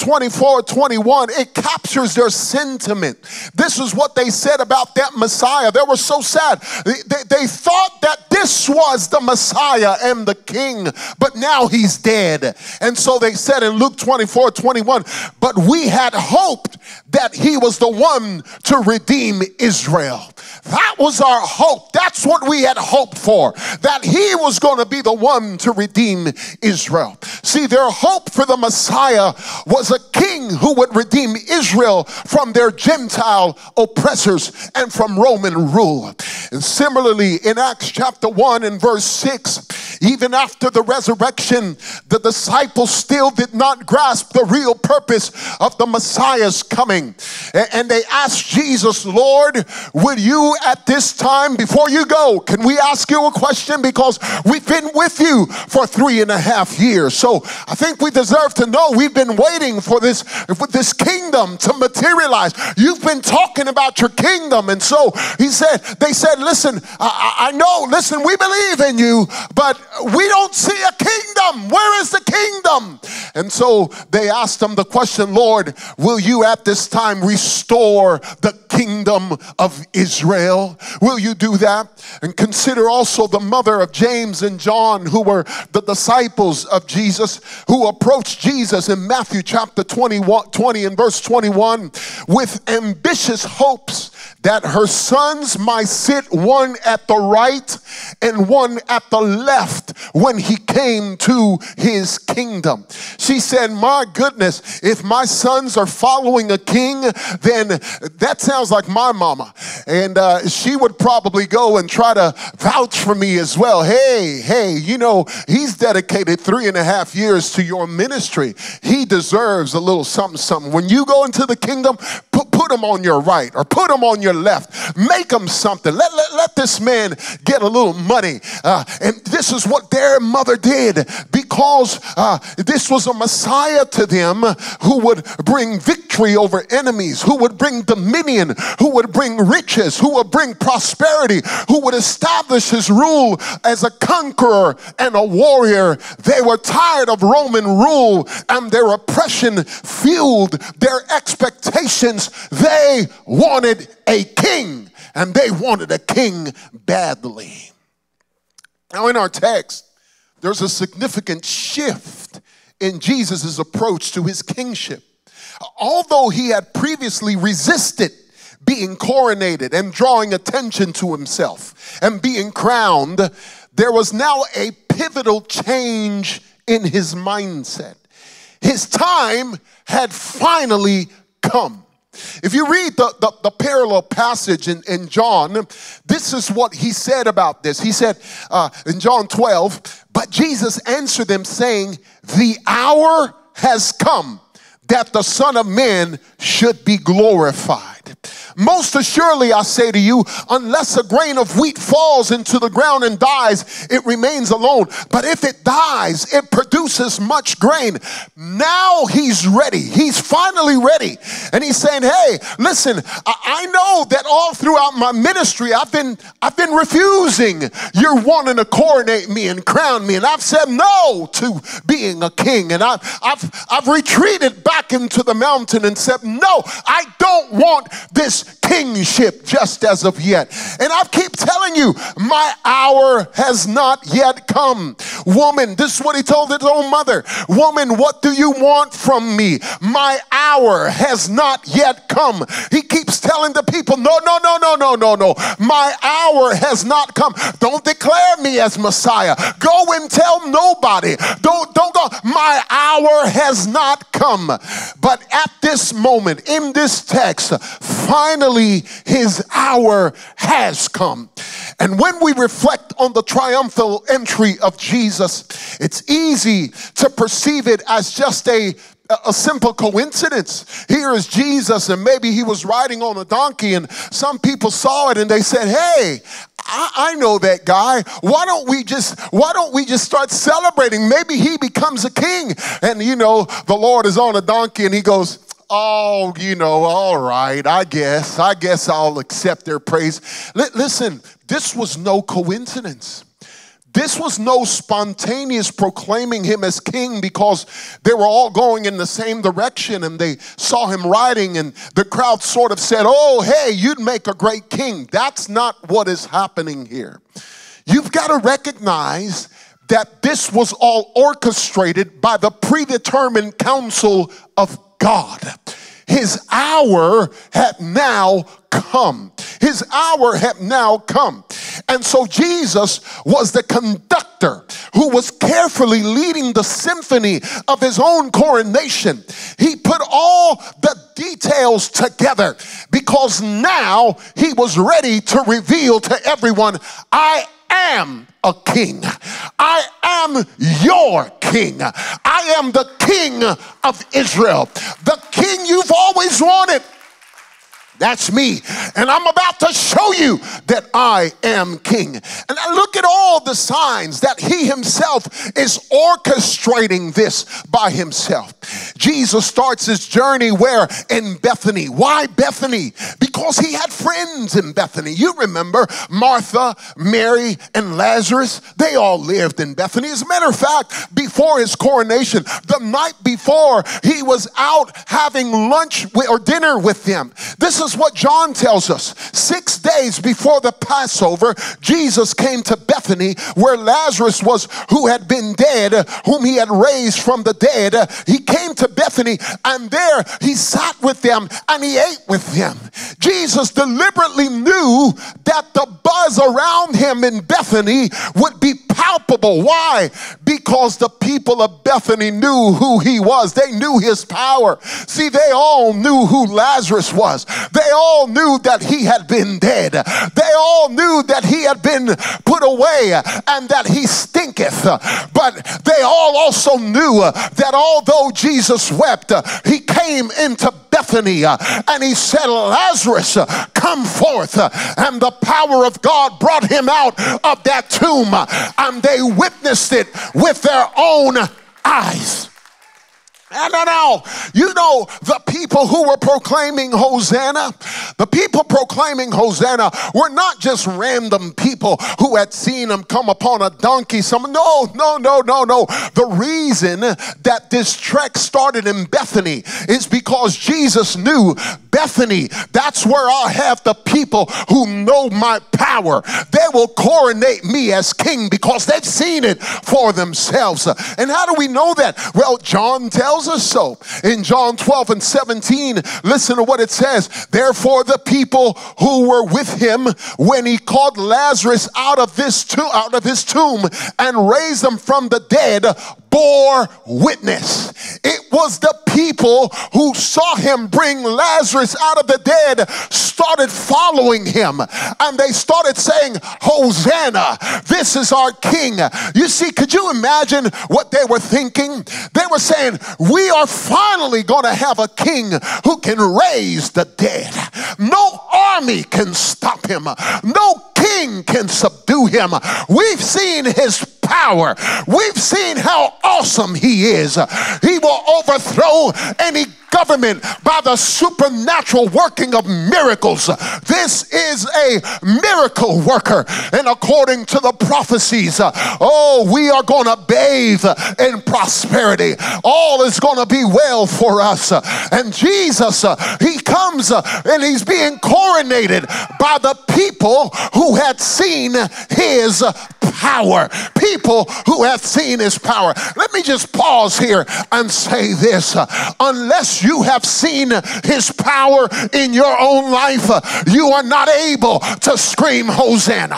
24:21, it captures their sentiment. This is what they said about that Messiah. They were so sad. They thought that this was the Messiah and the king, but now he's dead. And so they said in Luke 24:21, but we had hoped that he was the one to redeem Israel. That was our hope. That's what we had hoped for, that he was going to be the one to redeem Israel. See, their hope for the Messiah was a king who would redeem Israel from their Gentile oppressors and from Roman rule. And similarly, in Acts chapter 1 and verse 6, even after the resurrection, the disciples still did not grasp the real purpose of the Messiah's coming. And they asked Jesus, Lord, would you at this time, before you go, can we ask you a question? Because we've been with you for 3.5 years. So I think we deserve to know we've been waiting for this kingdom to materialize. You've been talking about your kingdom. And so they said, listen, I know, listen, we believe in you, but we don't see a kingdom. Where is the kingdom? And so they asked him the question, Lord, will you at this time restore the kingdom of Israel? Will you do that? And consider also the mother of James and John, who were the disciples of Jesus, who approached Jesus in Matthew chapter 20 and verse 21 with ambitious hopes that her sons might sit one at the right and one at the left when he came to his kingdom. She said, my goodness, if my sons are following a king, then that sounds like my mama. And she would probably go and try to vouch for me as well. Hey, you know, he's dedicated 3.5 years to your ministry. He deserves a little something. When you go into the kingdom, put him on your right or put him on your left. Make him something. Let this man get a little money. And this is what their mother did, because this was a Messiah to them who would bring victory over enemies, who would bring dominion, who would bring riches, who would bring prosperity, who would establish his rule as a conqueror and a warrior. They were tired of Roman rule, and their oppression fueled their expectations. They wanted a king, and they wanted a king badly. Now in our text, there's a significant shift in Jesus' approach to his kingship. Although he had previously resisted being coronated and drawing attention to himself and being crowned, there was now a pivotal change in his mindset. His time had finally come. If you read the parallel passage in John, this is what he said about this. He said in John 12, but Jesus answered them saying, the hour has come that the Son of Man should be glorified. Most assuredly, I say to you, unless a grain of wheat falls into the ground and dies, it remains alone. But if it dies, it produces much grain. Now he's ready. He's finally ready. And he's saying, hey, listen, I know that all throughout my ministry, I've been refusing. You're wanting to coronate me and crown me. And I've said no to being a king. And I've retreated back into the mountain and said, no, I don't want this kingship just as of yet. And I keep telling you, my hour has not yet come. Woman, this is what he told his own mother. Woman, what do you want from me? My hour has not yet come. He keeps telling the people, no. My hour has not come. Don't declare me as Messiah. Go and tell nobody. Don't go. My hour has not come. But at this moment, in this text, finally his hour has come. And when we reflect on the triumphal entry of Jesus, it's easy to perceive it as just a simple coincidence. Here is Jesus, and maybe he was riding on a donkey, and some people saw it and they said, hey, I know that guy. Why don't we just start celebrating? Maybe he becomes a king. And the Lord is on a donkey and he goes, oh, all right, I guess I'll accept their praise. Listen, this was no coincidence. This was no spontaneous proclaiming him as king because they were all going in the same direction and they saw him riding and the crowd sort of said, oh, hey, you'd make a great king. That's not what is happening here. You've got to recognize that this was all orchestrated by the predetermined counsel of God. His hour had now come. His hour had now come. And so Jesus was the conductor who was carefully leading the symphony of his own coronation. He put all the details together because now he was ready to reveal to everyone, I am a king. I am your king. I am the king of Israel. The king you've always wanted. That's me. And I'm about to show you that I am king. And I look at all the signs that he himself is orchestrating this by himself. Jesus starts his journey where? In Bethany. Why Bethany? Because he had friends in Bethany. You remember Martha, Mary, and Lazarus. They all lived in Bethany. As a matter of fact, before his coronation, the night before, he was out having lunch or dinner with them. This is what John tells us. 6 days before the Passover, Jesus came to Bethany where Lazarus was, who had been dead, whom he had raised from the dead. He came to Bethany and there he sat with them and he ate with them. Jesus deliberately knew that the buzz around him in Bethany would be palpable. Why? Because the people of Bethany knew who he was. They knew his power. See, they all knew who Lazarus was. They all knew that he had been dead. They all knew that he had been put away and that he stinketh. But they all also knew that although Jesus wept, he came into Bethany and he said, Lazarus, come forth. And the power of God brought him out of that tomb and they witnessed it with their own eyes. And now, the people who were proclaiming Hosanna, the people proclaiming Hosanna were not just random people who had seen him come upon a donkey. No. The reason that this trek started in Bethany is because Jesus knew Bethany, that's where I'll have the people who know my power. They will coronate me as king because they've seen it for themselves. And how do we know that? Well, John tells tells us so. In John 12 and 17, listen to what it says. Therefore the people who were with him when he called Lazarus out of his tomb and raised him from the dead bore witness. It was the people who saw him bring Lazarus out of the dead started following him, and they started saying, Hosanna, this is our king. You see, could you imagine what they were thinking? They were saying, we are finally going to have a king who can raise the dead. No army can stop him. No king can subdue him. We've seen his power. We've seen how awesome he is. He will overthrow any government by the supernatural working of miracles. This is a miracle worker, and according to the prophecies, we are going to bathe in prosperity. All is going to be well for us. And Jesus, he comes and he's being coronated by the people who had seen his power. People who have seen his power. Let me just pause here and say this. Unless you have seen his power in your own life, you are not able to scream Hosanna.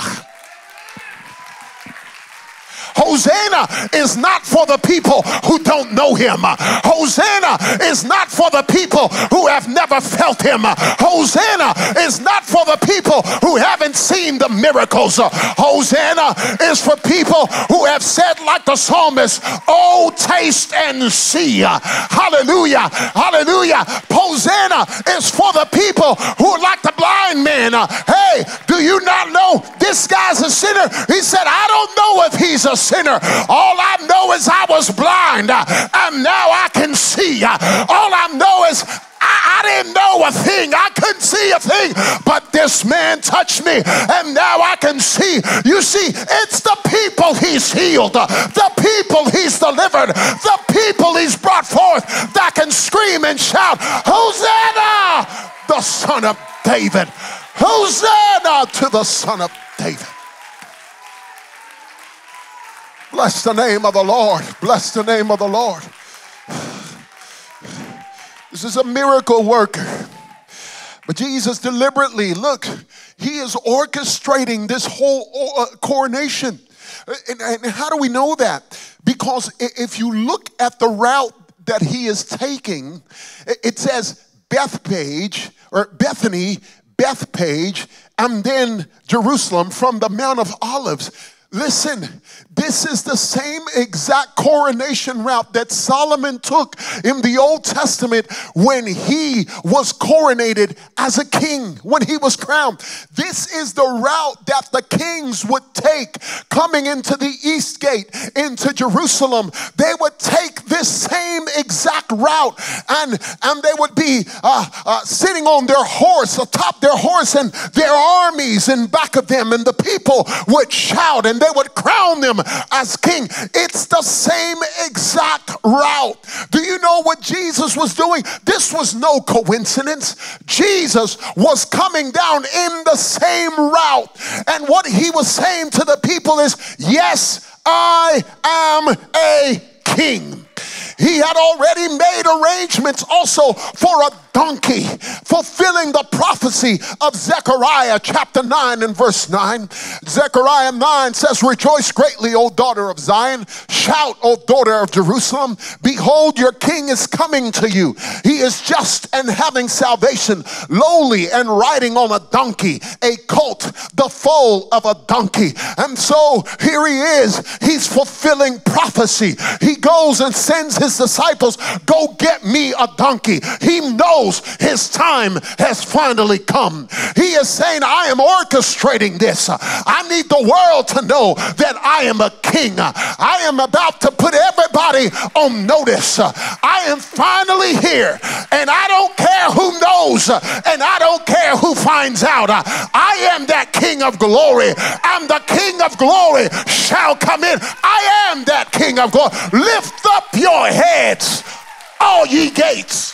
Hosanna is not for the people who don't know him. Hosanna is not for the people who have never felt him. Hosanna is not for the people who haven't seen the miracles. Hosanna is for people who have said like the psalmist, oh, taste and see. Hallelujah. Hallelujah. Hosanna is for the people who are like the blind man. Hey, do you not know this guy's a sinner? He said, I don't know if he's a sinner. All I know is I was blind and now I can see. All I know is I didn't know a thing. I couldn't see a thing, but this man touched me and now I can see. You see, it's the people he's healed, the people he's delivered, the people he's brought forth that can scream and shout, Hosanna, the Son of David. Hosanna to the Son of David. Bless the name of the Lord. Bless the name of the Lord. This is a miracle worker. But Jesus deliberately, look, he is orchestrating this whole coronation. And how do we know that? Because if you look at the route that he is taking, it says Bethphage, or Bethany, Bethphage, and then Jerusalem from the Mount of Olives. Listen, this is the same exact coronation route that Solomon took in the Old Testament when he was coronated as a king, when he was crowned. This is the route that the kings would take coming into the east gate into Jerusalem. They would take this same exact route, and they would be sitting on their horse, atop their horse, and their armies in back of them, and the people would shout and they would crown them as king. It's the same exact route. Do you know what Jesus was doing? This was no coincidence. Jesus was coming down in the same route, and what he was saying to the people is, yes, I am a king. He had already made arrangements also for a donkey, fulfilling the prophecy of Zechariah chapter 9 and verse 9. Zechariah 9 says, rejoice greatly, O daughter of Zion. Shout, O daughter of Jerusalem. Behold, your king is coming to you. He is just and having salvation, lowly and riding on a donkey, a colt, the foal of a donkey. And so here he is. He's fulfilling prophecy. He goes and sends his disciples, go get me a donkey. He knows his time has finally come. He is saying, I am orchestrating this. I need the world to know that I am a king. I am about to put everybody on notice. I am finally here, and I don't care who knows, and I don't care who finds out. I am that King of glory, and the King of glory shall come in. I am that King of glory. Lift up your heads, all ye gates.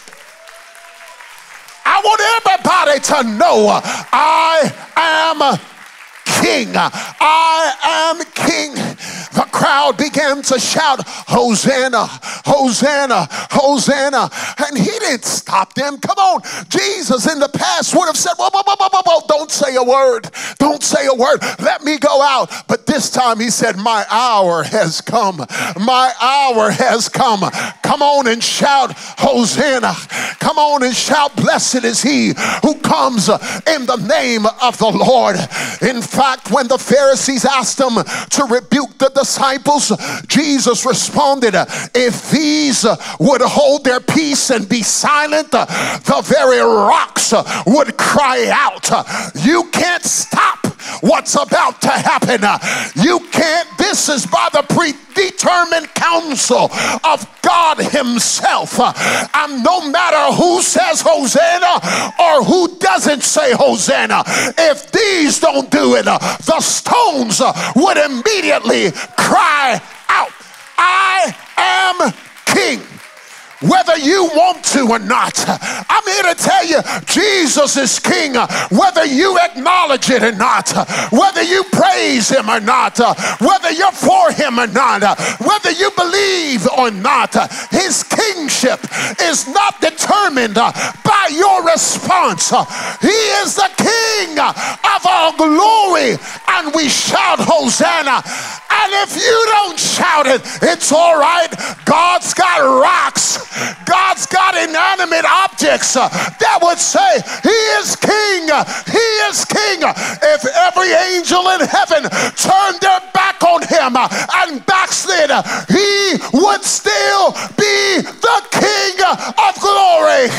I want everybody to know I am king. I am king. the crowd began to shout, Hosanna, Hosanna, Hosanna. And he didn't stop them. Come on. Jesus in the past would have said, whoa, whoa, whoa, whoa, whoa, whoa. Don't say a word. Don't say a word. Let me go out. But this time he said, my hour has come. My hour has come. Come on and shout Hosanna. Come on and shout, blessed is he who comes in the name of the Lord. In fact, when the Pharisees asked him to rebuke the disciples, Jesus responded, if these would hold their peace and be silent, the very rocks would cry out. You can't stop what's about to happen. You can't. This is by the predetermined counsel of God himself. And no matter who says Hosanna or who doesn't say Hosanna, if these don't do it, the stones would immediately cry out, I am king. Whether you want to or not, I'm here to tell you, Jesus is king. Whether you acknowledge it or not, whether you praise him or not, whether you're for him or not, whether you believe or not, his kingship is not determined by your response. He is the king of all glory, and we shout Hosanna. And if you don't shout it, it's all right. God's got rocks. God's got inanimate objects that would say, he is king. He is king. If every angel in heaven turned their back on him and backslid, he would still be the king of glory.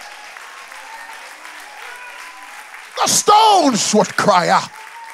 The stones would cry out.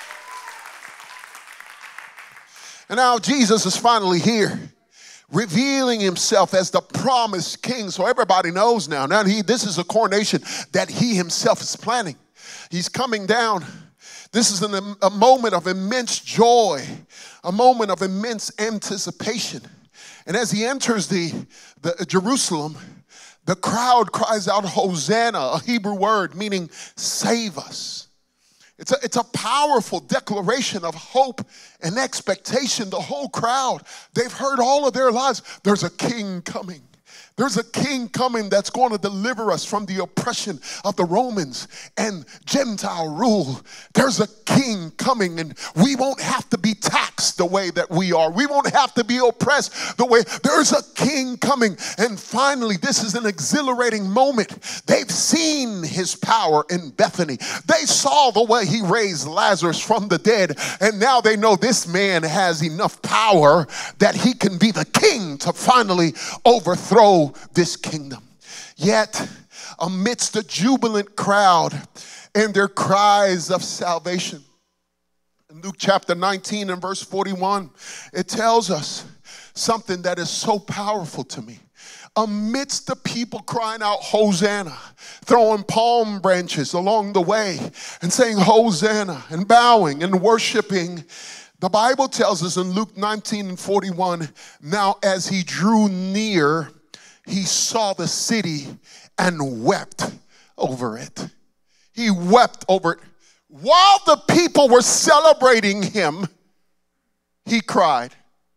And now Jesus is finally here, revealing himself as the promised king. So everybody knows now. Now this is a coronation that he himself is planning. He's coming down. This is a moment of immense joy, a moment of immense anticipation. And as he enters the Jerusalem, the crowd cries out Hosanna, a Hebrew word meaning save us. It's a powerful declaration of hope and expectation. The whole crowd, they've heard all of their lives, there's a king coming. There's a king coming that's going to deliver us from the oppression of the Romans and Gentile rule. There's a king coming, and we won't have to be taxed the way that we are. We won't have to be oppressed the way. There's a king coming. And finally, this is an exhilarating moment. They've seen his power in Bethany. They saw the way he raised Lazarus from the dead. And now they know this man has enough power that he can be the king to finally overthrow this kingdom. Yet, amidst the jubilant crowd and their cries of salvation, in Luke chapter 19 and verse 41, it tells us something that is so powerful to me. Amidst the people crying out Hosanna, throwing palm branches along the way and saying Hosanna and bowing and worshiping, the Bible tells us in Luke 19 and 41, now as he drew near, he saw the city and wept over it. He wept over it. While the people were celebrating him, he cried.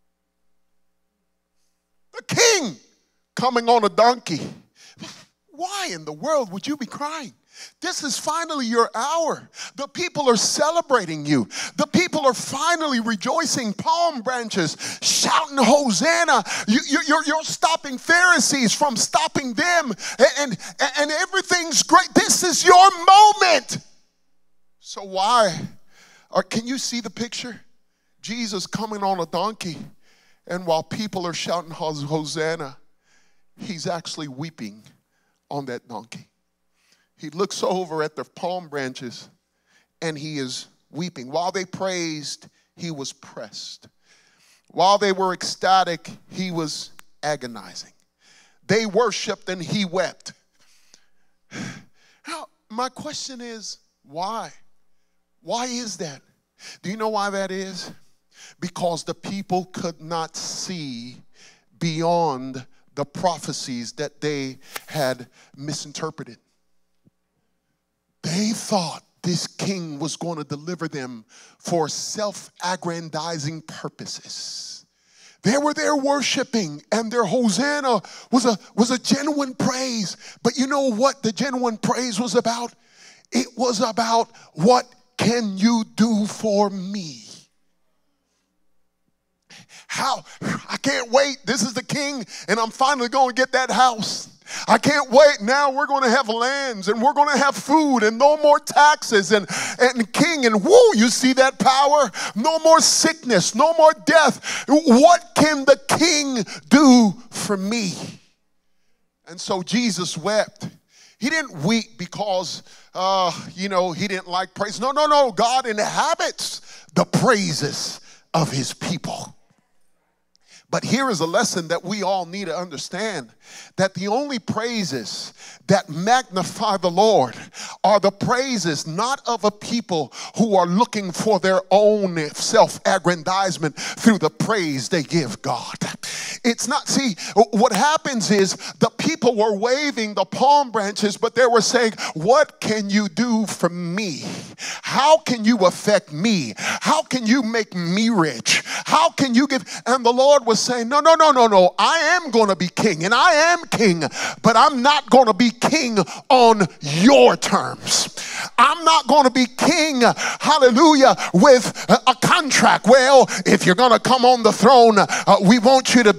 The king coming on a donkey. Why in the world would you be crying? This is finally your hour. The people are celebrating you. The people are finally rejoicing, palm branches, shouting Hosanna. You're stopping Pharisees from stopping them, and everything's great. This is your moment. So why? Or can you see the picture? Jesus coming on a donkey, and while people are shouting Hosanna, he's actually weeping on that donkey. He looks over at the palm branches and he is weeping. While they praised, he was pressed. While they were ecstatic, he was agonizing. They worshiped and he wept. Now, my question is, why? Why is that? Do you know why that is? Because the people could not see beyond the prophecies that they had misinterpreted. They thought this king was going to deliver them for self-aggrandizing purposes. They were there worshiping, and their Hosanna was a genuine praise. But you know what the genuine praise was about? It was about, what can you do for me? How? I can't wait. This is the king, and I'm finally going to get that house. I can't wait. Now we're going to have lands, and we're going to have food, and no more taxes, and king, and woo, you see that power? No more sickness, no more death. What can the king do for me? And so Jesus wept. He didn't weep because, he didn't like praise. No. God inhabits the praises of his people. But here is a lesson that we all need to understand, that the only praises that magnify the Lord are the praises not of a people who are looking for their own self-aggrandizement through the praise they give God. It's not, see, what happens is the people were waving the palm branches, but they were saying, what can you do for me? How can you affect me? How can you make me rich? How can you give? And the Lord was saying, no. I am going to be king, and I am king, but I'm not going to be king on your terms. I'm not going to be king, hallelujah, with a contract. Well, if you're going to come on the throne, we want you to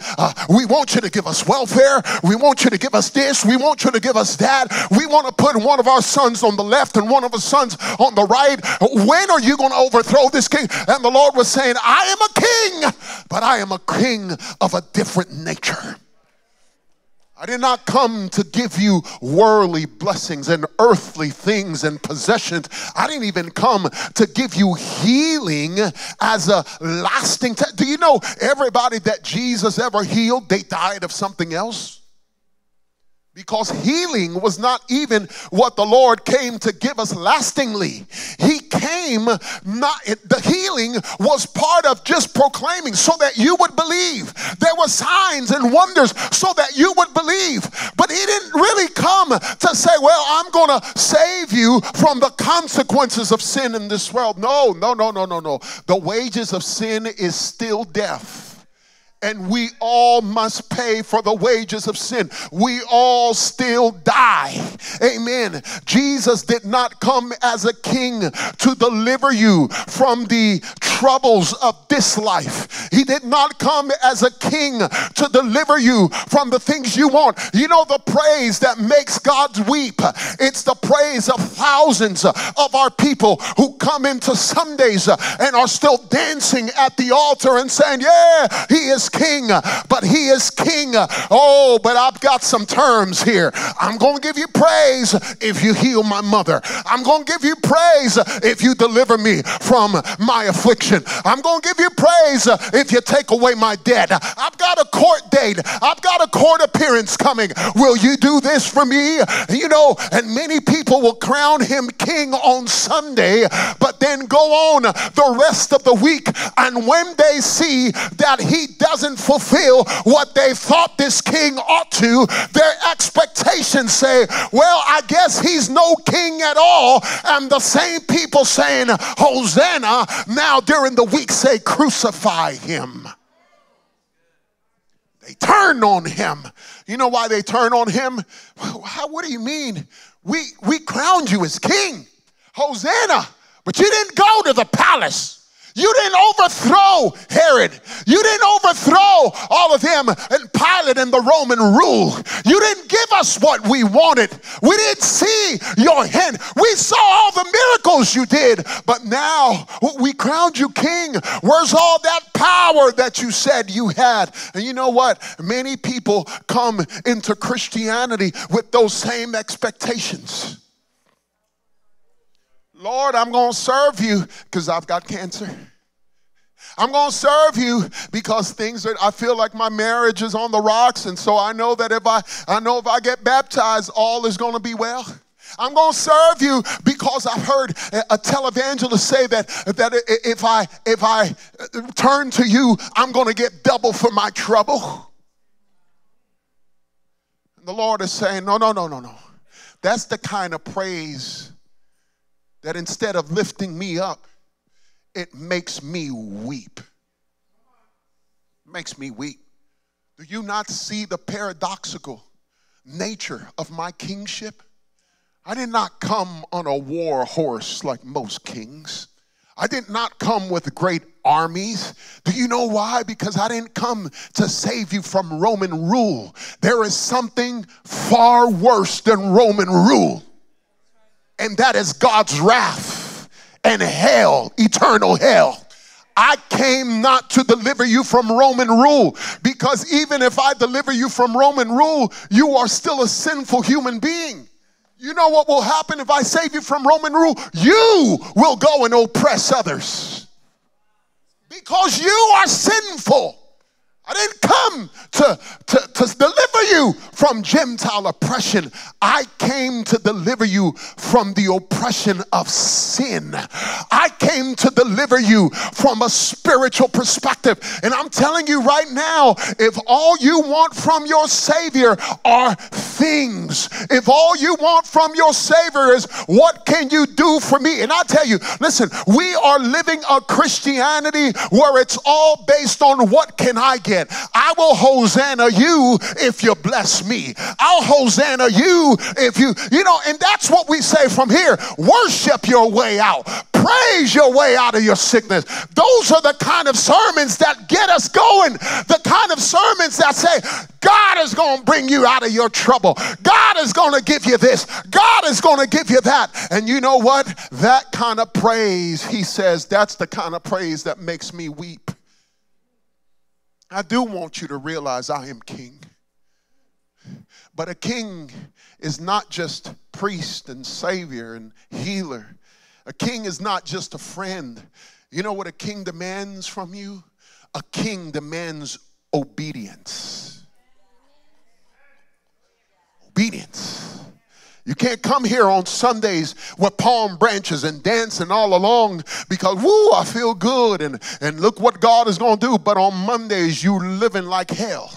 give us welfare. We want you to give us this. We want you to give us that. We want to put one of our sons on the left and one of our sons on the right. When are you going to overthrow this king? And the Lord was saying, I am a king, but I am a king of a different nature. I did not come to give you worldly blessings and earthly things and possessions. I didn't even come to give you healing as a lasting. Do you know everybody that Jesus ever healed, they died of something else? Because healing was not even what the Lord came to give us lastingly. He came, the healing was part of just proclaiming so that you would believe. There were signs and wonders so that you would believe. But he didn't really come to say, well, I'm going to save you from the consequences of sin in this world. No. The wages of sin is still death. And we all must pay for the wages of sin. We all still die. Amen. Jesus did not come as a king to deliver you from the troubles of this life. He did not come as a king to deliver you from the things you want. You know the praise that makes God weep? It's the praise of thousands of our people who come into Sundays and are still dancing at the altar and saying, yeah, he is king, but he is king. Oh, but I've got some terms here. I'm going to give you praise if you heal my mother. I'm going to give you praise if you deliver me from my affliction. I'm going to give you praise if you take away my debt. I've got a court date. I've got a court appearance coming. Will you do this for me? You know, and many people will crown him king on Sunday, but then go on the rest of the week, and when they see that he doesn't fulfill what they thought this king ought to, their expectations say, well, I guess he's no king at all. And the same people saying Hosanna now during the week say crucify him. They turn on him. You know why they turn on him? What do you mean? We crowned you as king, Hosanna, but you didn't go to the palace. You didn't overthrow Herod. You didn't overthrow all of them and Pilate and the Roman rule. You didn't give us what we wanted. We didn't see your hand. We saw all the miracles you did, but now we crowned you king. Where's all that power that you said you had? And you know what? Many people come into Christianity with those same expectations. Lord, I'm going to serve you because I've got cancer. I'm going to serve you because I feel like my marriage is on the rocks, and so I know that if I get baptized, all is going to be well. I'm going to serve you because I've heard a televangelist say that if I turn to you, I'm going to get double for my trouble. And the Lord is saying, no. That's the kind of praise that instead of lifting me up, it makes me weep. Makes me weep. Do you not see the paradoxical nature of my kingship? I did not come on a war horse like most kings. I did not come with great armies. Do you know why? Because I didn't come to save you from Roman rule. There is something far worse than Roman rule, and that is God's wrath and hell, eternal hell. I came not to deliver you from Roman rule, because even if I deliver you from Roman rule, you are still a sinful human being. You know what will happen if I save you from Roman rule? You will go and oppress others because you are sinful. I didn't come to deliver you from Gentile oppression. I came to deliver you from the oppression of sin. I came to deliver you from a spiritual perspective. And I'm telling you right now, if all you want from your Savior are things, if all you want from your Savior is what can you do for me? And I tell you, listen, we are living a Christianity where it's all based on what can I get. I will Hosanna you if you bless me. I'll Hosanna you if you know, and that's what we say from here. Worship your way out. Praise your way out of your sickness. Those are the kind of sermons that get us going. The kind of sermons that say, God is going to bring you out of your trouble. God is going to give you this. God is going to give you that. And you know what? That kind of praise, he says, that's the kind of praise that makes me weep. I do want you to realize I am king. But a king is not just priest and savior and healer. A king is not just a friend. You know what a king demands from you? A king demands obedience. Obedience. You can't come here on Sundays with palm branches and dancing all along because, woo, I feel good and look what God is going to do. But on Mondays, you living like hell.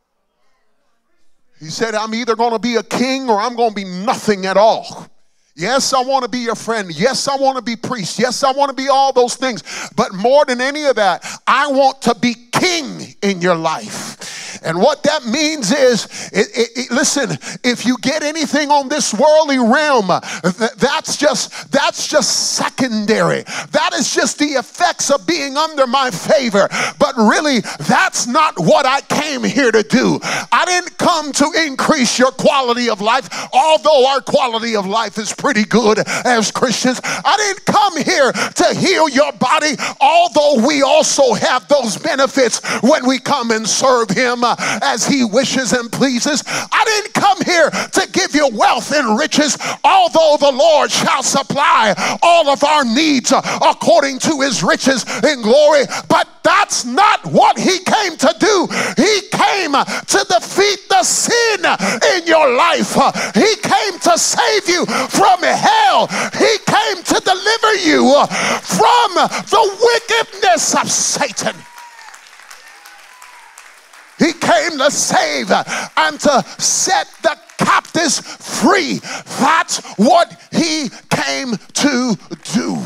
He said, I'm either going to be a king or I'm going to be nothing at all. Yes, I want to be your friend. Yes, I want to be priest. Yes, I want to be all those things. But more than any of that, I want to be king in your life. And what that means is, listen, if you get anything on this worldly realm, that's just secondary. That is just the effects of being under my favor. But really, that's not what I came here to do. I didn't come to increase your quality of life, although our quality of life is pretty good as Christians. I didn't come here to heal your body, although we also have those benefits when we come and serve him as he wishes and pleases. I didn't come here to give you wealth and riches, although the Lord shall supply all of our needs according to his riches in glory. But that's not what he came to do. He came to defeat the sin in your life. He came to save you from hell. He came to deliver you from the wickedness of Satan. He came to save and to set the captives free. That's what he came to do.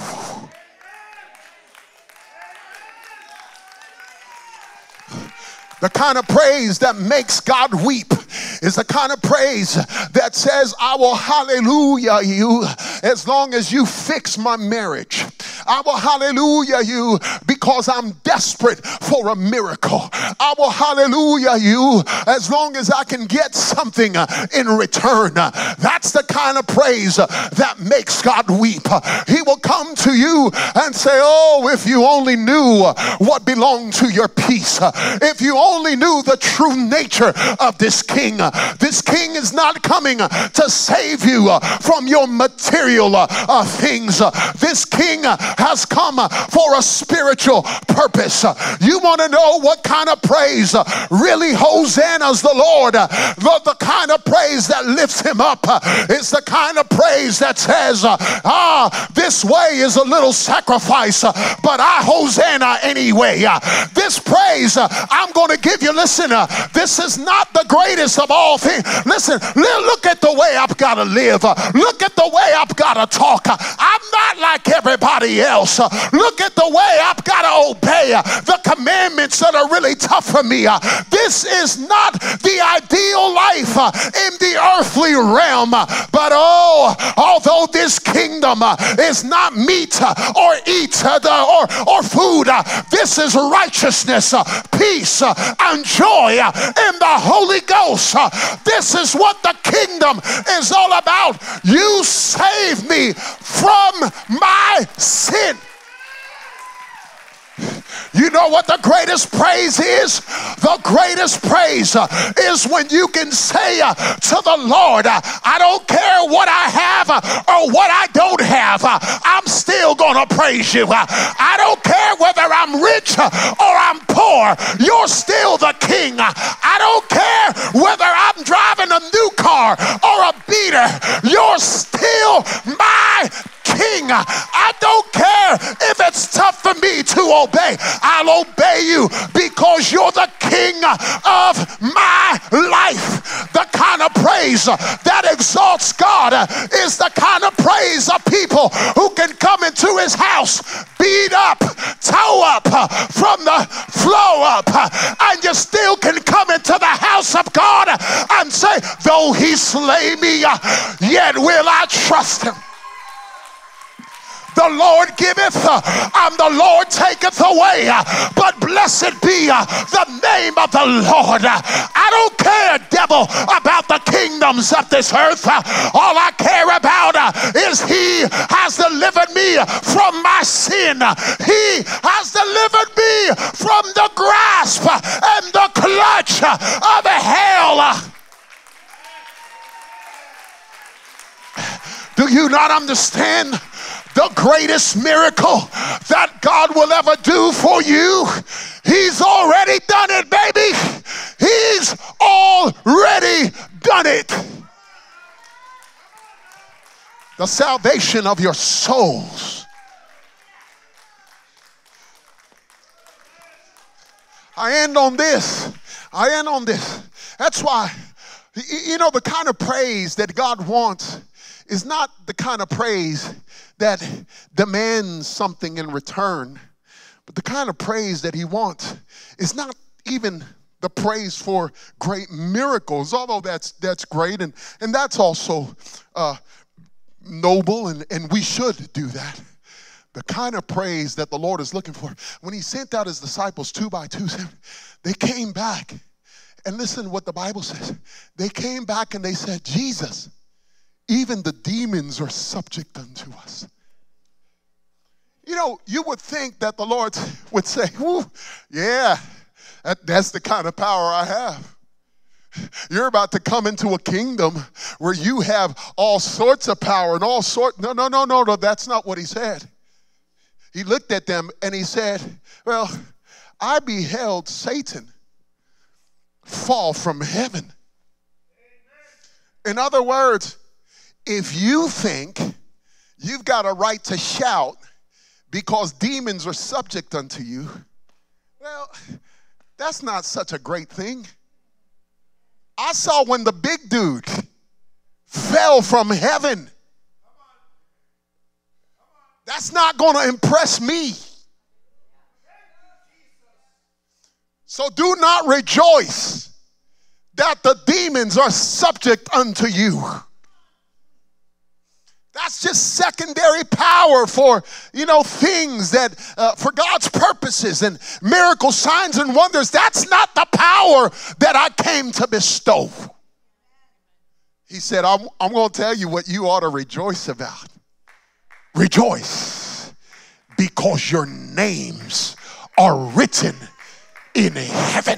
The kind of praise that makes God weep is the kind of praise that says, I will hallelujah you as long as you fix my marriage. I will hallelujah you because I'm desperate for a miracle. I will hallelujah you as long as I can get something in return. That's the kind of praise that makes God weep. He will come to you and say, oh, if you only knew what belonged to your peace. If you only knew the true nature of this king. This king is not coming to save you from your material things. This king has come for a spiritual purpose. You want to know what kind of praise really hosannas the Lord? The kind of praise that lifts him up. It's the kind of praise that says, this way is a little sacrifice, but I hosanna anyway. This praise I'm going to give you, listen, this is not the greatest of all things. Listen, look at the way I've got to live. Look at the way I've got to talk. I'm not like everybody else. Look at the way I've got to obey the commandments that are really tough for me. This is not the ideal life in the earthly realm, but although this kingdom is not meat or eat or food, this is righteousness, peace, and joy in the Holy Ghost. This is what the kingdom is all about. You save me from my sin. You know what the greatest praise is? The greatest praise is when you can say to the Lord, I don't care what I have or what I don't have, I'm still going to praise you. I don't care whether I'm rich or I'm poor, you're still the king. I don't care whether I'm driving a new car or a beater, you're still my king. I don't care if it's tough for me to obey. I'll obey you because you're the king of my life. The kind of praise that exalts God is the kind of praise of people who can come into his house beat up, toe up, from the flow up, and you still can come into the house of God and say, though he slay me, yet will I trust him. The Lord giveth, and the Lord taketh away. But blessed be the name of the Lord. I don't care, devil, about the kingdoms of this earth. All I care about is he has delivered me from my sin. He has delivered me from the grasp and the clutch of hell. Do you not understand? The greatest miracle that God will ever do for you, he's already done it, baby. He's already done it. The salvation of your souls. I end on this. That's why, you know, the kind of praise that God wants is not the kind of praise that demands something in return, but the kind of praise that he wants is not even the praise for great miracles, although that's great, and that's also noble, and we should do that. The kind of praise that the Lord is looking for. When he sent out his disciples 2 by 2, they came back, and listen what the Bible says. They came back and they said, Jesus, even the demons are subject unto us. You know, you would think that the Lord would say, whoo, yeah, that's the kind of power I have. You're about to come into a kingdom where you have all sorts of power and all sorts. No, that's not what he said. He looked at them and he said, well, I beheld Satan fall from heaven. In other words, if you think you've got a right to shout because demons are subject unto you, well, that's not such a great thing. I saw when the big dude fell from heaven. That's not going to impress me. So do not rejoice that the demons are subject unto you. That's just secondary power for, things that, for God's purposes and miracles, signs, and wonders. That's not the power that I came to bestow. He said, I'm going to tell you what you ought to rejoice about. Rejoice because your names are written in heaven.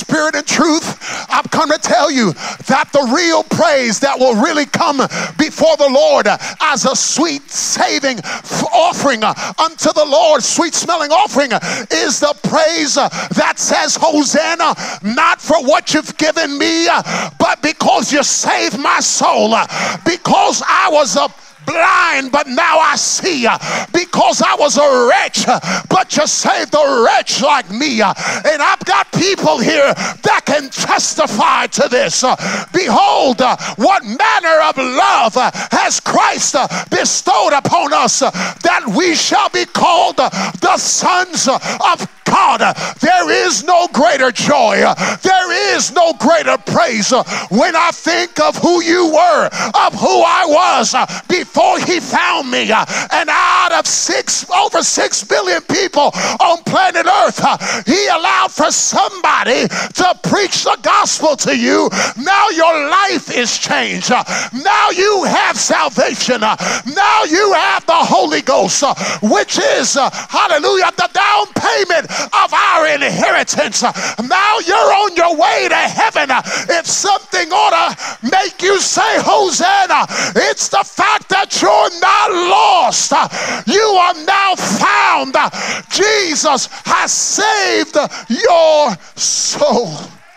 spirit and truth, I've come to tell you that the real praise that will really come before the Lord as a sweet saving offering unto the Lord, sweet smelling offering, is the praise that says Hosanna, not for what you've given me, but because you saved my soul, because I was a blind, but now I see, because I was a wretch, but you saved a wretch like me. And I've got people here that can testify to this. Behold, what manner of love has Christ bestowed upon us, that we shall be called the sons of God. There is no greater joy, there is no greater praise when I think of who you were, of who I was before he found me. And out of over 6 billion people on planet Earth, he allowed for somebody to preach the gospel to you. Now your life is changed. Now you have salvation. Now you have the Holy Ghost, which is, hallelujah, the down payment of our inheritance. Now you're on your way to heaven. If something ought to make you say Hosanna, it's the fact that you're not lost. You are now found. Jesus has saved your soul.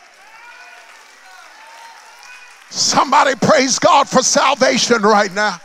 Somebody praise God for salvation right now.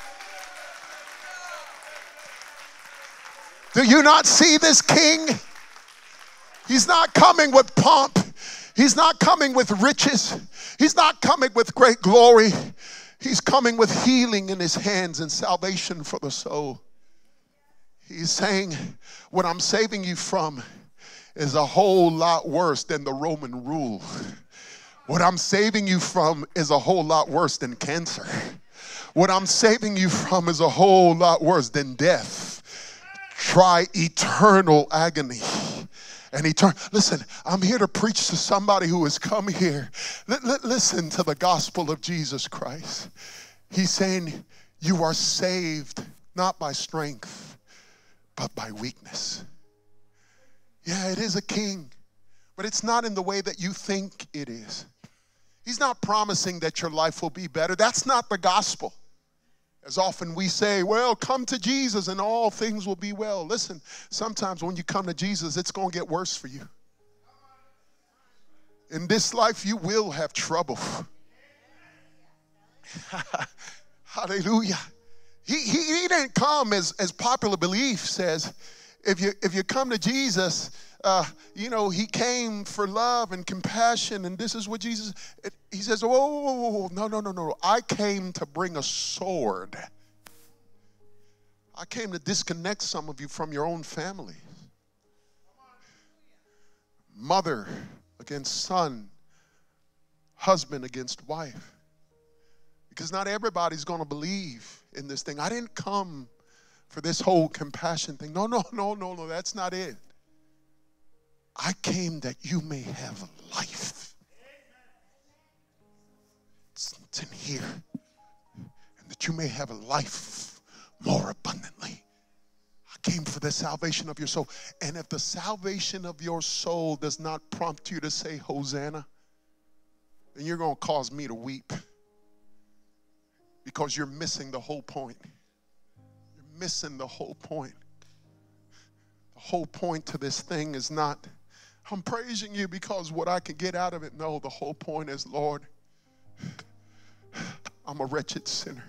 Do you not see this king? He's not coming with pomp. He's not coming with riches. He's not coming with great glory. He's coming with healing in his hands and salvation for the soul. He's saying, what I'm saving you from is a whole lot worse than the Roman rule. What I'm saving you from is a whole lot worse than cancer. What I'm saving you from is a whole lot worse than death. Try eternal agony. And listen, I'm here to preach to somebody who has come here. Listen to the gospel of Jesus Christ. He's saying you are saved not by strength, but by weakness. Yeah, it is a king, but it's not in the way that you think it is. He's not promising that your life will be better. That's not the gospel. As often we say, well, come to Jesus and all things will be well. Listen, sometimes when you come to Jesus, it's going to get worse for you. In this life, you will have trouble. Hallelujah. He didn't come as popular belief says. If you come to Jesus, he came for love and compassion, and this is what Jesus, he says, whoa, no. I came to bring a sword. I came to disconnect some of you from your own family. Mother against son, husband against wife. Because not everybody's going to believe in this thing. I didn't come for this whole compassion thing. No, that's not it. I came that you may have life. It's in here. And that you may have a life more abundantly. I came for the salvation of your soul. And if the salvation of your soul does not prompt you to say Hosanna, then you're going to cause me to weep. Because you're missing the whole point. You're missing the whole point. The whole point to this thing is not, I'm praising you because what I can get out of it. No, the whole point is, Lord, I'm a wretched sinner.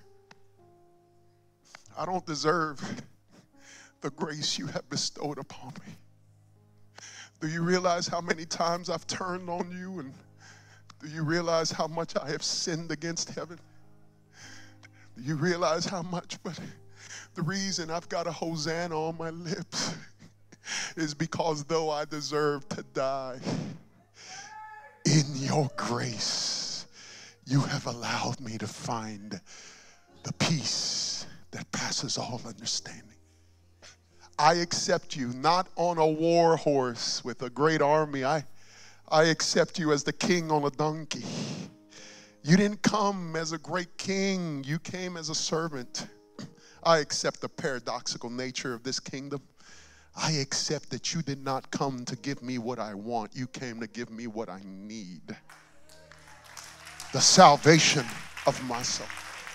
I don't deserve the grace you have bestowed upon me. Do you realize how many times I've turned on you? And do you realize how much I have sinned against heaven? Do you realize how much? But the reason I've got a Hosanna on my lips is because though I deserve to die, in your grace, you have allowed me to find the peace that passes all understanding. I accept you not on a war horse with a great army. I accept you as the king on a donkey. You didn't come as a great king. You came as a servant. I accept the paradoxical nature of this kingdom. I accept that you did not come to give me what I want. You came to give me what I need. The salvation of my soul.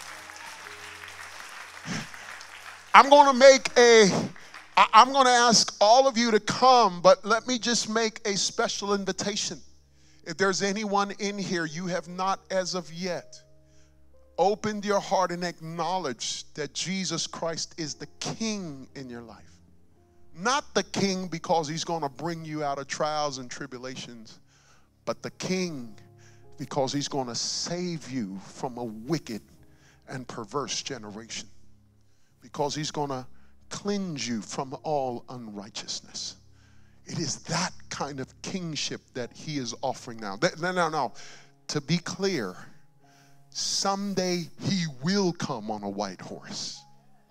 I'm going to ask all of you to come, but let me just make a special invitation. If there's anyone in here, you have not as of yet opened your heart and acknowledged that Jesus Christ is the King in your life. Not the King because he's going to bring you out of trials and tribulations, but the King because he's going to save you from a wicked and perverse generation. Because he's going to cleanse you from all unrighteousness. It is that kind of kingship that he is offering now. No. To be clear, someday he will come on a white horse.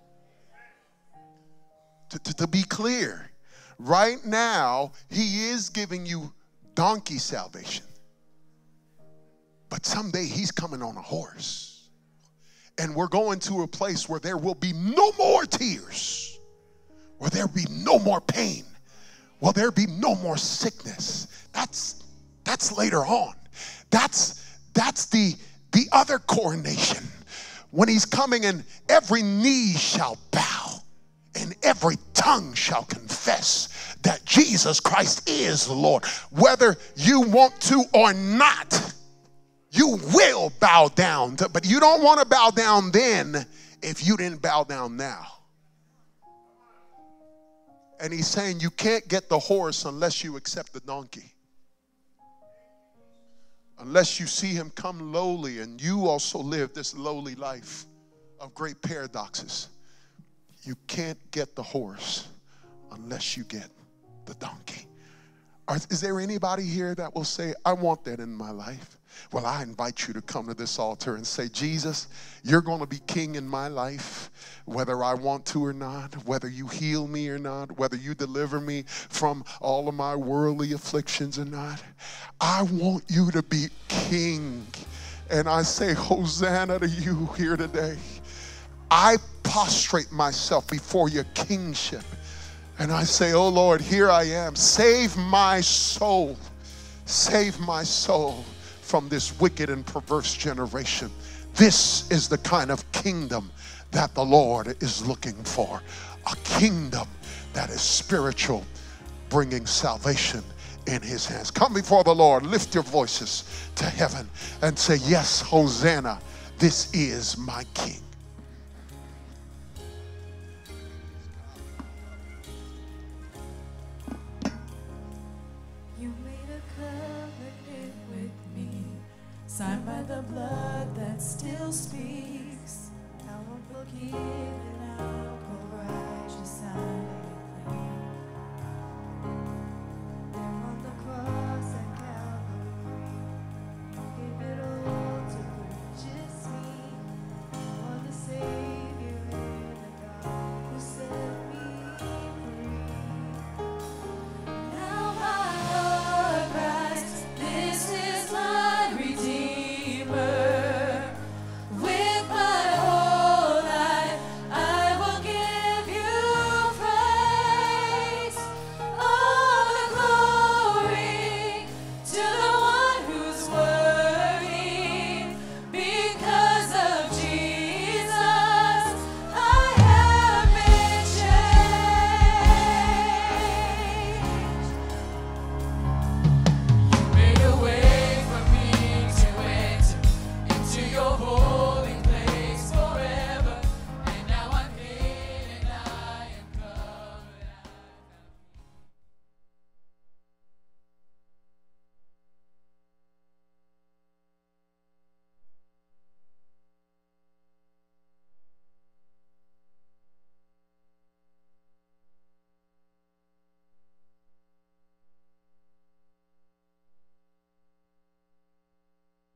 To be clear, right now, he is giving you donkey salvation. But someday he's coming on a horse. And we're going to a place where there will be no more tears. Where there be no more pain. Will there be no more sickness. That's later on. That's the other coronation. When he's coming and every knee shall bow. And every tongue shall confess that Jesus Christ is the Lord. Whether you want to or not, you will bow down. But you don't want to bow down then if you didn't bow down now. And he's saying you can't get the horse unless you accept the donkey. Unless you see him come lowly and you also live this lowly life of great paradoxes. You can't get the horse unless you get the donkey. Is there anybody here that will say, I want that in my life? Well, I invite you to come to this altar and say, Jesus, you're going to be king in my life, whether I want to or not, whether you heal me or not, whether you deliver me from all of my worldly afflictions or not. I want you to be king. And I say, Hosanna to you here today. I prostrate myself before your kingship. And I say, oh Lord, here I am. Save my soul. Save my soul from this wicked and perverse generation. This is the kind of kingdom that the Lord is looking for. A kingdom that is spiritual, bringing salvation in his hands. Come before the Lord. Lift your voices to heaven and say, yes, Hosanna, this is my King. Signed by the blood that still speaks. Now I'm forgiven.